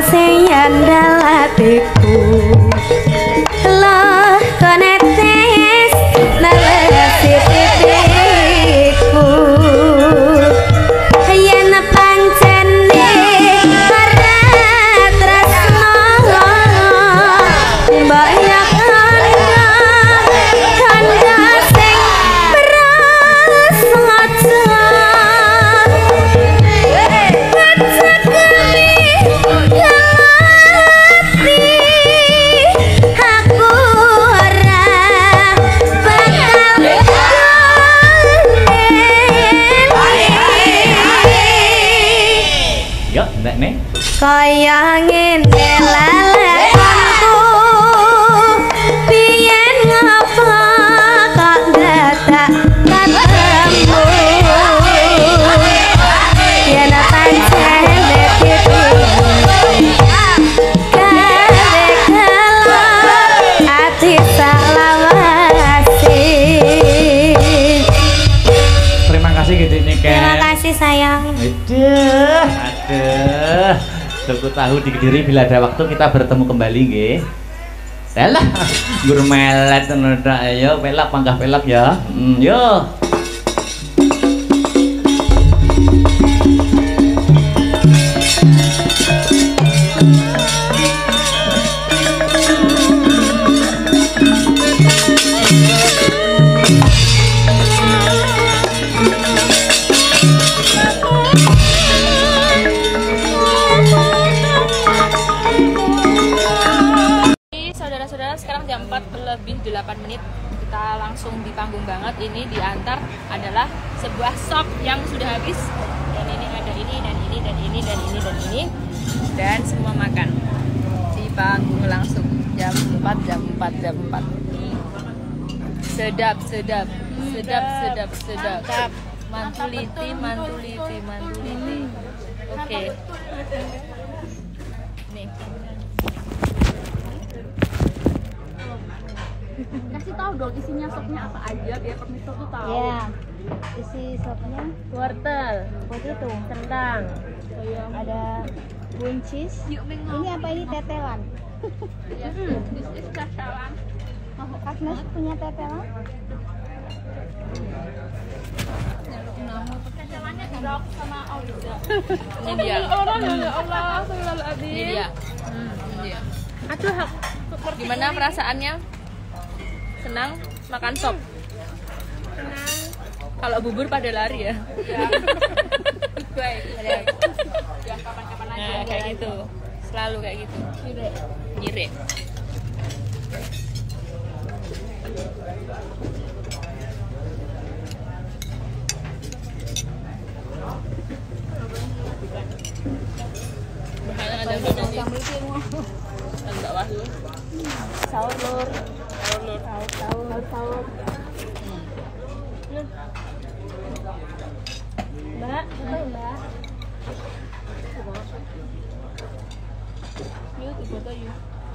sing yandal atiku lah konetes nalasi titiku yen pancene para tresno banyak kanda sing prasaja kaya ngene lelekanku biyen ngapa kok dadak ketemu yen pancen begitu kare kala ati salawasi. Terima kasih gitu nih Ken. Terima kasih sayang. Aduh, aduh. Tuku tahu di Kediri bila ada waktu kita bertemu kembali nggih. Salah, guru melet ngono ayo pelak panggah pelak ya. Hmm, yo. Lebih delapan menit kita langsung di panggung banget. Ini diantar adalah sebuah sop yang sudah habis, dan ini ada ini dan ini dan ini dan ini dan ini dan semua makan di panggung langsung jam empat jam empat jam empat. Sedap sedap sedap sedap sedap mantuliti mantuliti mantuliti. Oke nih kasih tahu dong isinya sopnya apa aja biar pemirsa tuh tahu. Ya, isi sopnya wortel, potato, kentang, ada buncis. Ini apa ini tetelan? Yes, this is tetelan. Agnes punya tetelan? Tetelannya drop sama Aulia. Ini dia. Orang ya Allah, astagfirullahaladzim. Ini dia. Hmm, ini dia. Aduh, gimana perasaannya? Senang makan sop? Senang. Kalau bubur pada lari ya? Iya. Baik. Ya kapan-kapan aja. Nah, kayak gitu. Selalu kayak gitu. Nyirek. Nyirek. Bahannya ada apa nih? Ada wahyu. Saur lur. Saur lur. Saur saur saur. Mbak, apa ya Mbak? Yuk, foto yuk.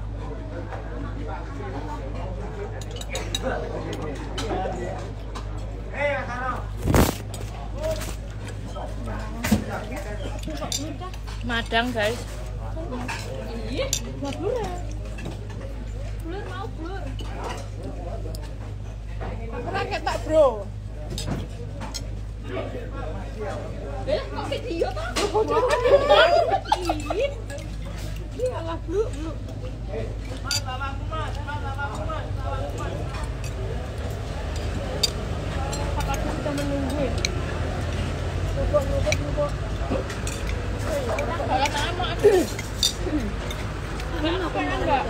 Madang guys. Iya, mau blur ya? Blur mau blur. Kurang ketak bro. Eh, kok video toh? Ih. Ini alah blur, blur. Mas, bapakku mas, mas, bapakku mas, bapakku mas. Apakah kita menunggu ya? Lupuk, lupuk, lupuk. Kalau tangan mau ada. Enggak, apa enggak?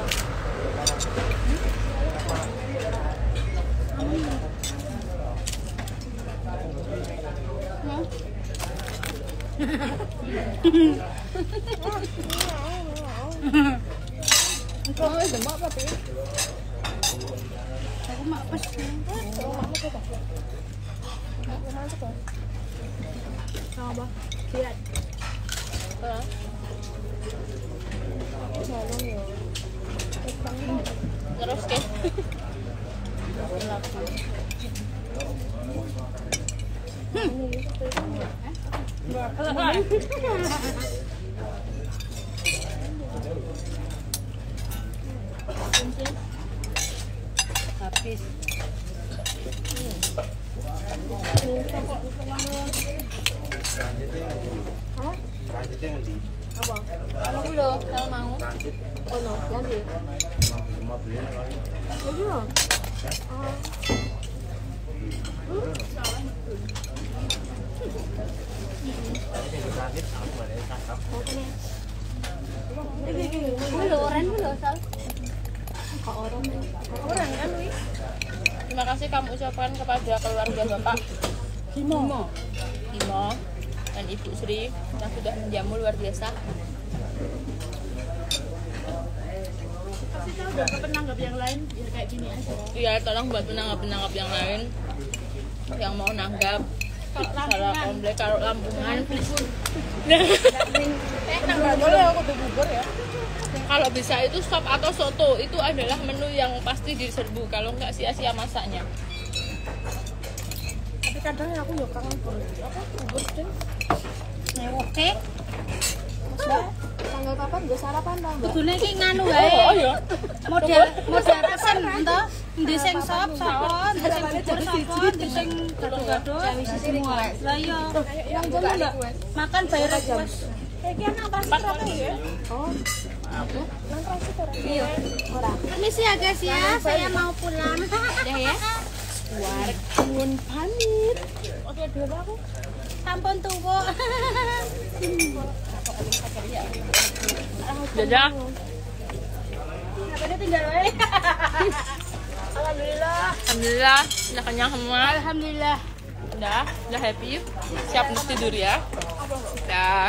Engkau mau demak apa sih? Aku mak pas. Aku mak apa tak? Aku mau apa? Sama lihat. Terus ke? wis. Hah? Apa? Kalau dulu, kalau mau. Oh no, lagi. Lagi no. Halo, orang dulu asal. Orang kan, Wi. Terima kasih kamu ucapkan kepada keluarga Bapak Himo, Himo dan Ibu Sri yang sudah menjamu luar biasa. Kasih tahu buat penanggap yang lain biar kayak gini aja. Iya, tolong buat penanggap-penanggap yang lain yang mau nanggap salah komplek kalau Lampungan. Eh, nanggap boleh aku udah bubur ya. Kalau bisa itu sop atau soto itu adalah menu yang pasti diserbu, kalau nggak sia-sia masaknya. Tapi kadang aku juga kangen bubur. Apa bubur deh? Oke. Tanggal kapan gue sarapan tau mbak? Kudune iki nganu wae. Oh iya. Model model pesen ento. Ndi sing sop sapa, ndi sing bubur sapa, ndi sing gado-gado semua. Lah iya. Yang jamu enggak? Makan bayar aja. Kayak gini nang transit apa ya? Oh. Aku nang transit ora? Iya. Ora. Permisi ya guys ya, saya mau pulang. Ya ya. Warkun pamit. Oke, dulu aku. Sampun tuwa. Dadah. Apa dia tinggal wae? Alhamdulillah. Alhamdulillah. Udah kenyang semua. Alhamdulillah. Udah, udah happy. Siap untuk tidur ya. Udah.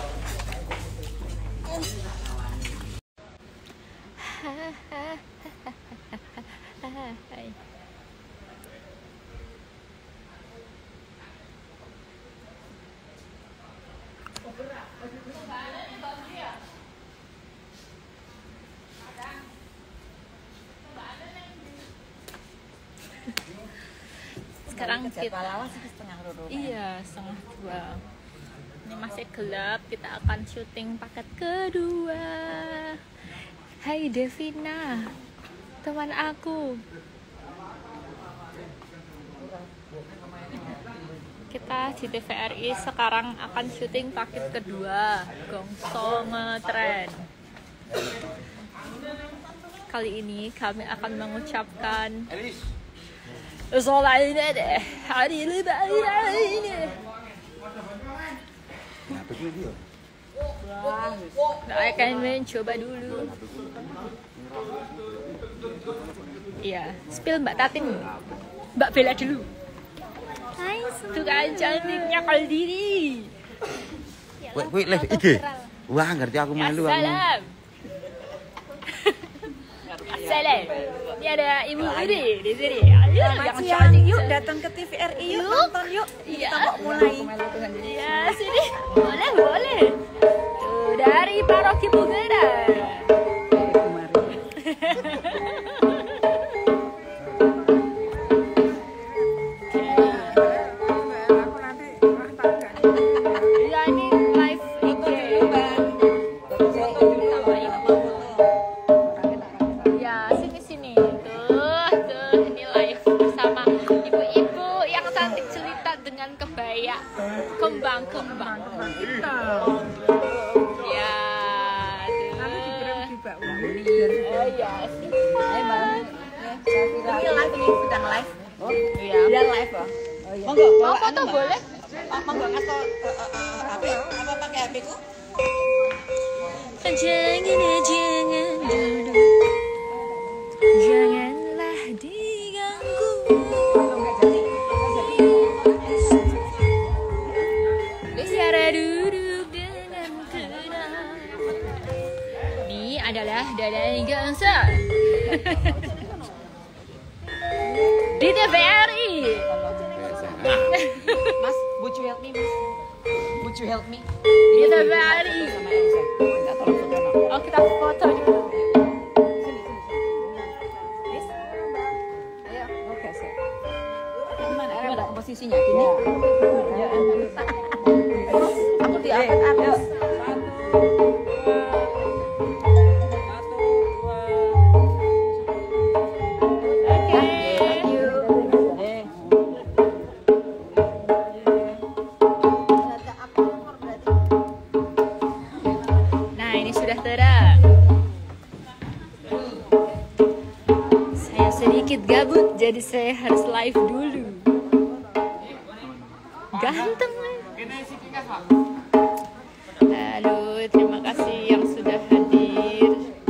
Sekarang kita setengah dua. Iya, setengah dua. Ini masih gelap, kita akan syuting paket kedua. Hai Devina, teman aku. Kita di T V R I sekarang akan syuting paket kedua, Gongso Ngetren. Kali ini kami akan mengucapkan Zolainnya deh, hari lebaran ini. Nah, akan mencoba dulu. Iya, spill Mbak Tatin, Mbak Bella dulu. Hai, tukang cantiknya Kaldiri. Wait, wait, live I G. Wah, ngerti aku malu. Salam. Salam. Ini ada Ibu Iri di sini. Ayo, yang cantik Yuk datang ke T V R I yuk, nonton yuk. Iya. Kita mau mulai. Iya, sini. Boleh, boleh. Tuh, dari Paroki Bugera. Iya, ini live I G. Ya, sini-sini. Tuh, tuh, ini live bersama ibu-ibu yang cantik jelita dengan kebaya kembang-kembang. Ya, tuh. Oh iya, sih. Ini live ini sedang live. Iya. Dia live loh. Monggo, mau foto boleh? Monggo ngaso H P. Apa pakai H P ku? Jangan, jangan duduk, janganlah diganggu. Bicara duduk dengan tenang. Ini adalah Dadang Gangsa di T V R I. Mas, would you help me, Mas? Would you help me? Di T V R I. Sama Elisa. Minta tolong foto no. Oh, kita foto dulu. Ayo, oke, sip. Gimana? Gimana posisinya? Gini. Ya. Aku di atas. Oke. sedikit gabut, jadi saya harus live dulu. Ganteng. Halo, terima kasih yang sudah hadir.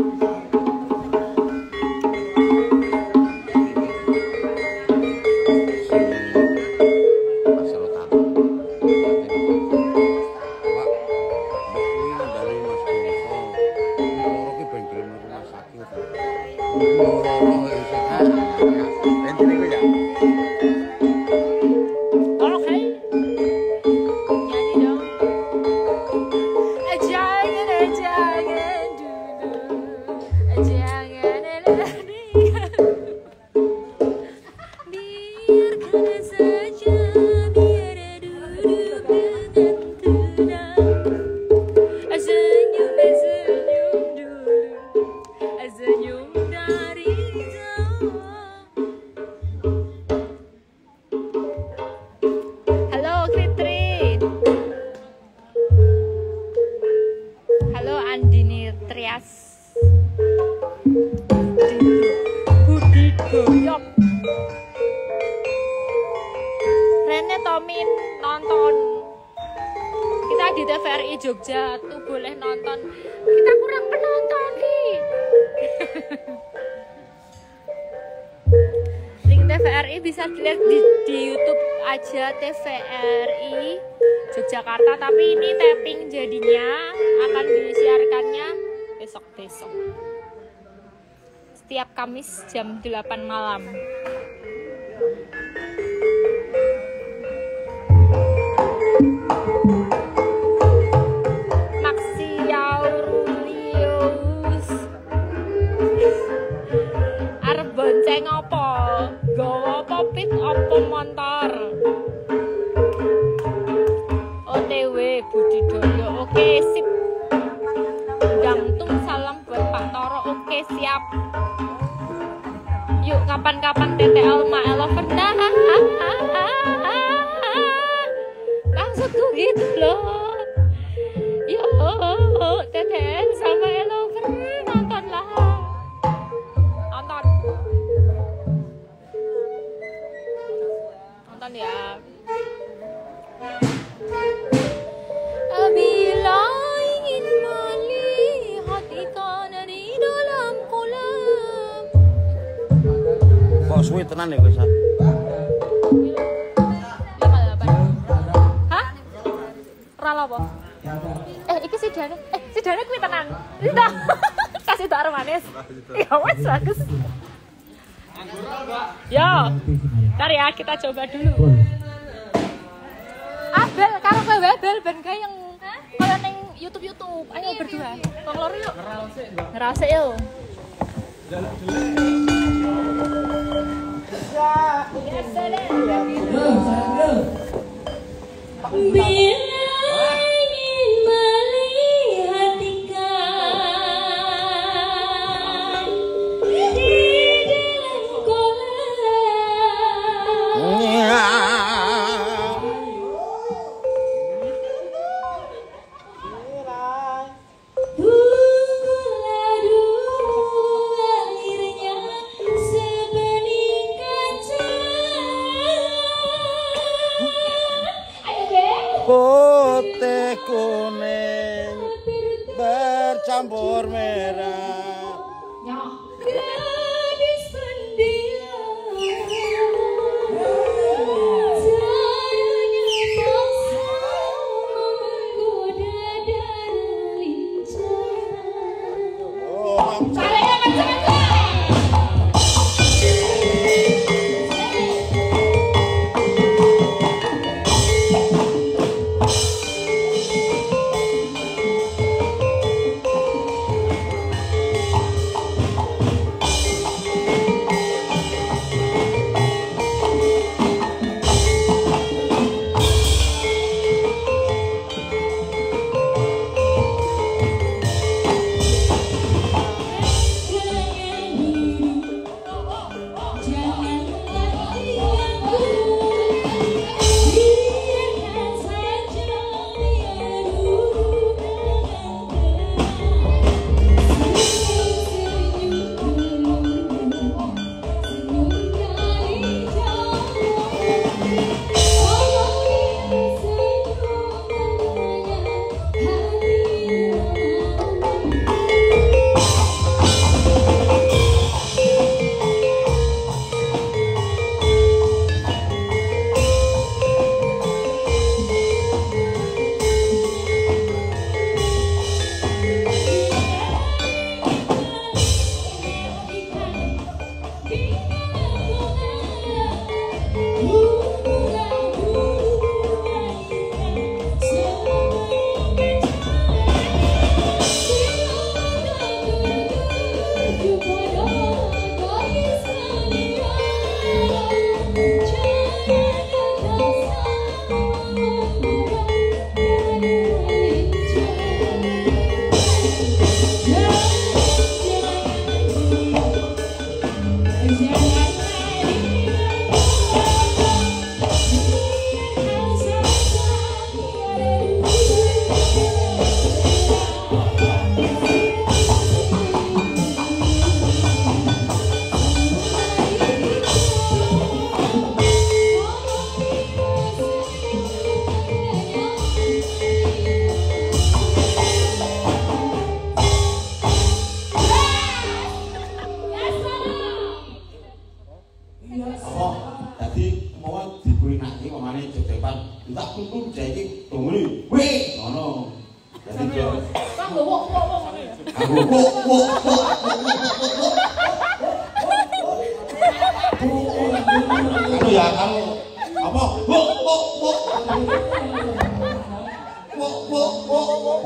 Jogja tuh boleh nonton, kita kurang penonton nih. Link T V R I bisa dilihat di, di YouTube aja, T V R I Yogyakarta, tapi ini tapping jadinya akan disiarkannya besok-besok setiap Kamis jam delapan malam. Bonceng apa? Gawa popit apa motor? O T W Budidaya. Oke, sip. Gangtung salam buat Pak Toro. Oke, siap. Yuk, kapan-kapan T T L Ma Elover. Nah, maksudku gitu loh. Yuk, T T L sama Elover. Nontonlah. Nonton. Nonton ya. Bila ingin melihat ikan di dalam kolam. Kok suwi tenan ya guys? Hah? Rala apa? Eh, iki sidane. Eh, sidane kuwi tenan. Tidak. Kasih tak manis. Ya wes bagus. Yo, ntar ya kita coba dulu. Abel, karo kowe Abel ben gawe yang kaya ning YouTube YouTube. Ayo berdua. Wong loro yuk. Ngerasik yo. Bila ingin melihat ikan di dalam kolam. Putih kuning bercampur merah. Gadis pendiam, caranya pasang menggoda dan lincah. Caranya macam-macam. Yeah. Anu ya kamu apa? Buk buk buk. Buk buk buk.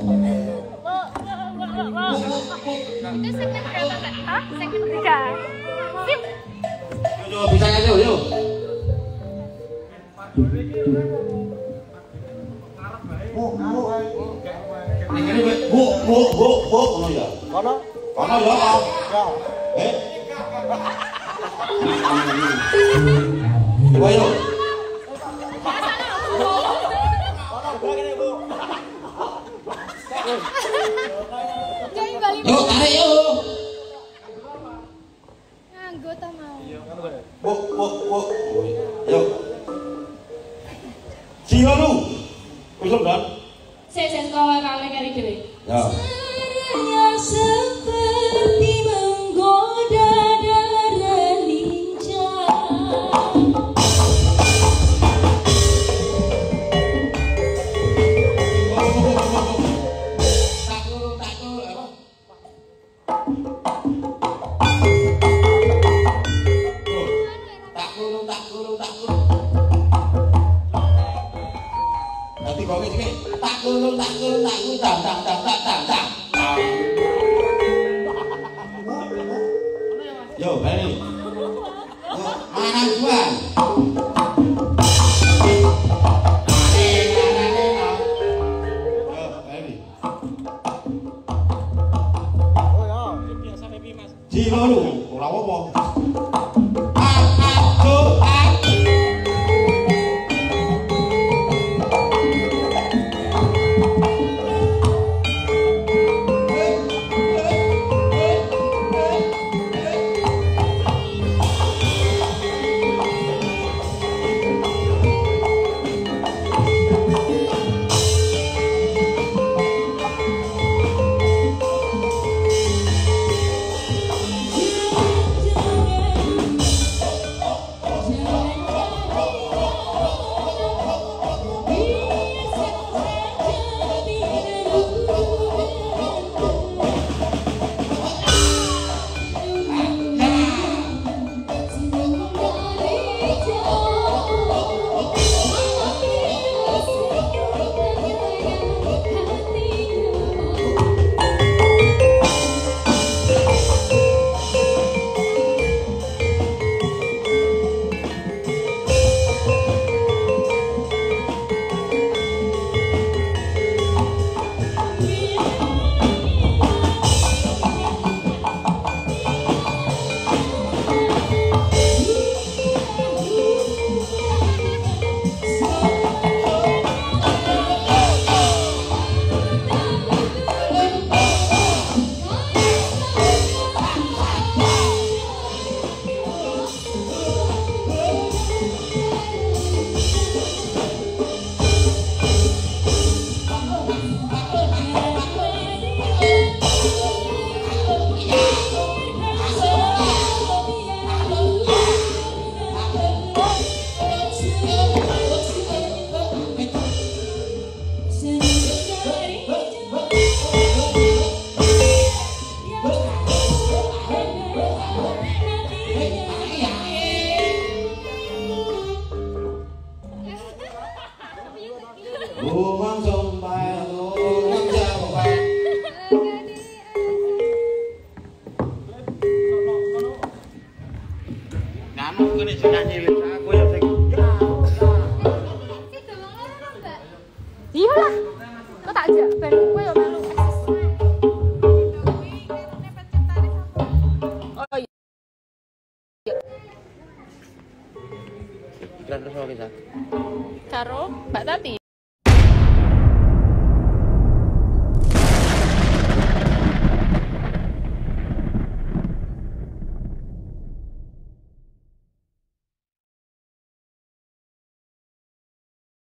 Itu segmen berapa Kak? Hah? Segmen tiga. Sip. Yo bisa aja yo. Buk buk. Ini buk buk buk buk ngono ya. Kono. Kono ya. Ya. Eh. Coba yo. Yuk, tarik yuk. Anggota mau. Buk, buk, buk. Yuk. Sio lu. Wis kan? Sik sik kawe kale kari dhewe. Ya. Seperti menggoda darah lincah. Yo, Bani. Mana Juan? Jilo lu, ora apa-apa. Iya lah, kok tak ajak ben kowe yo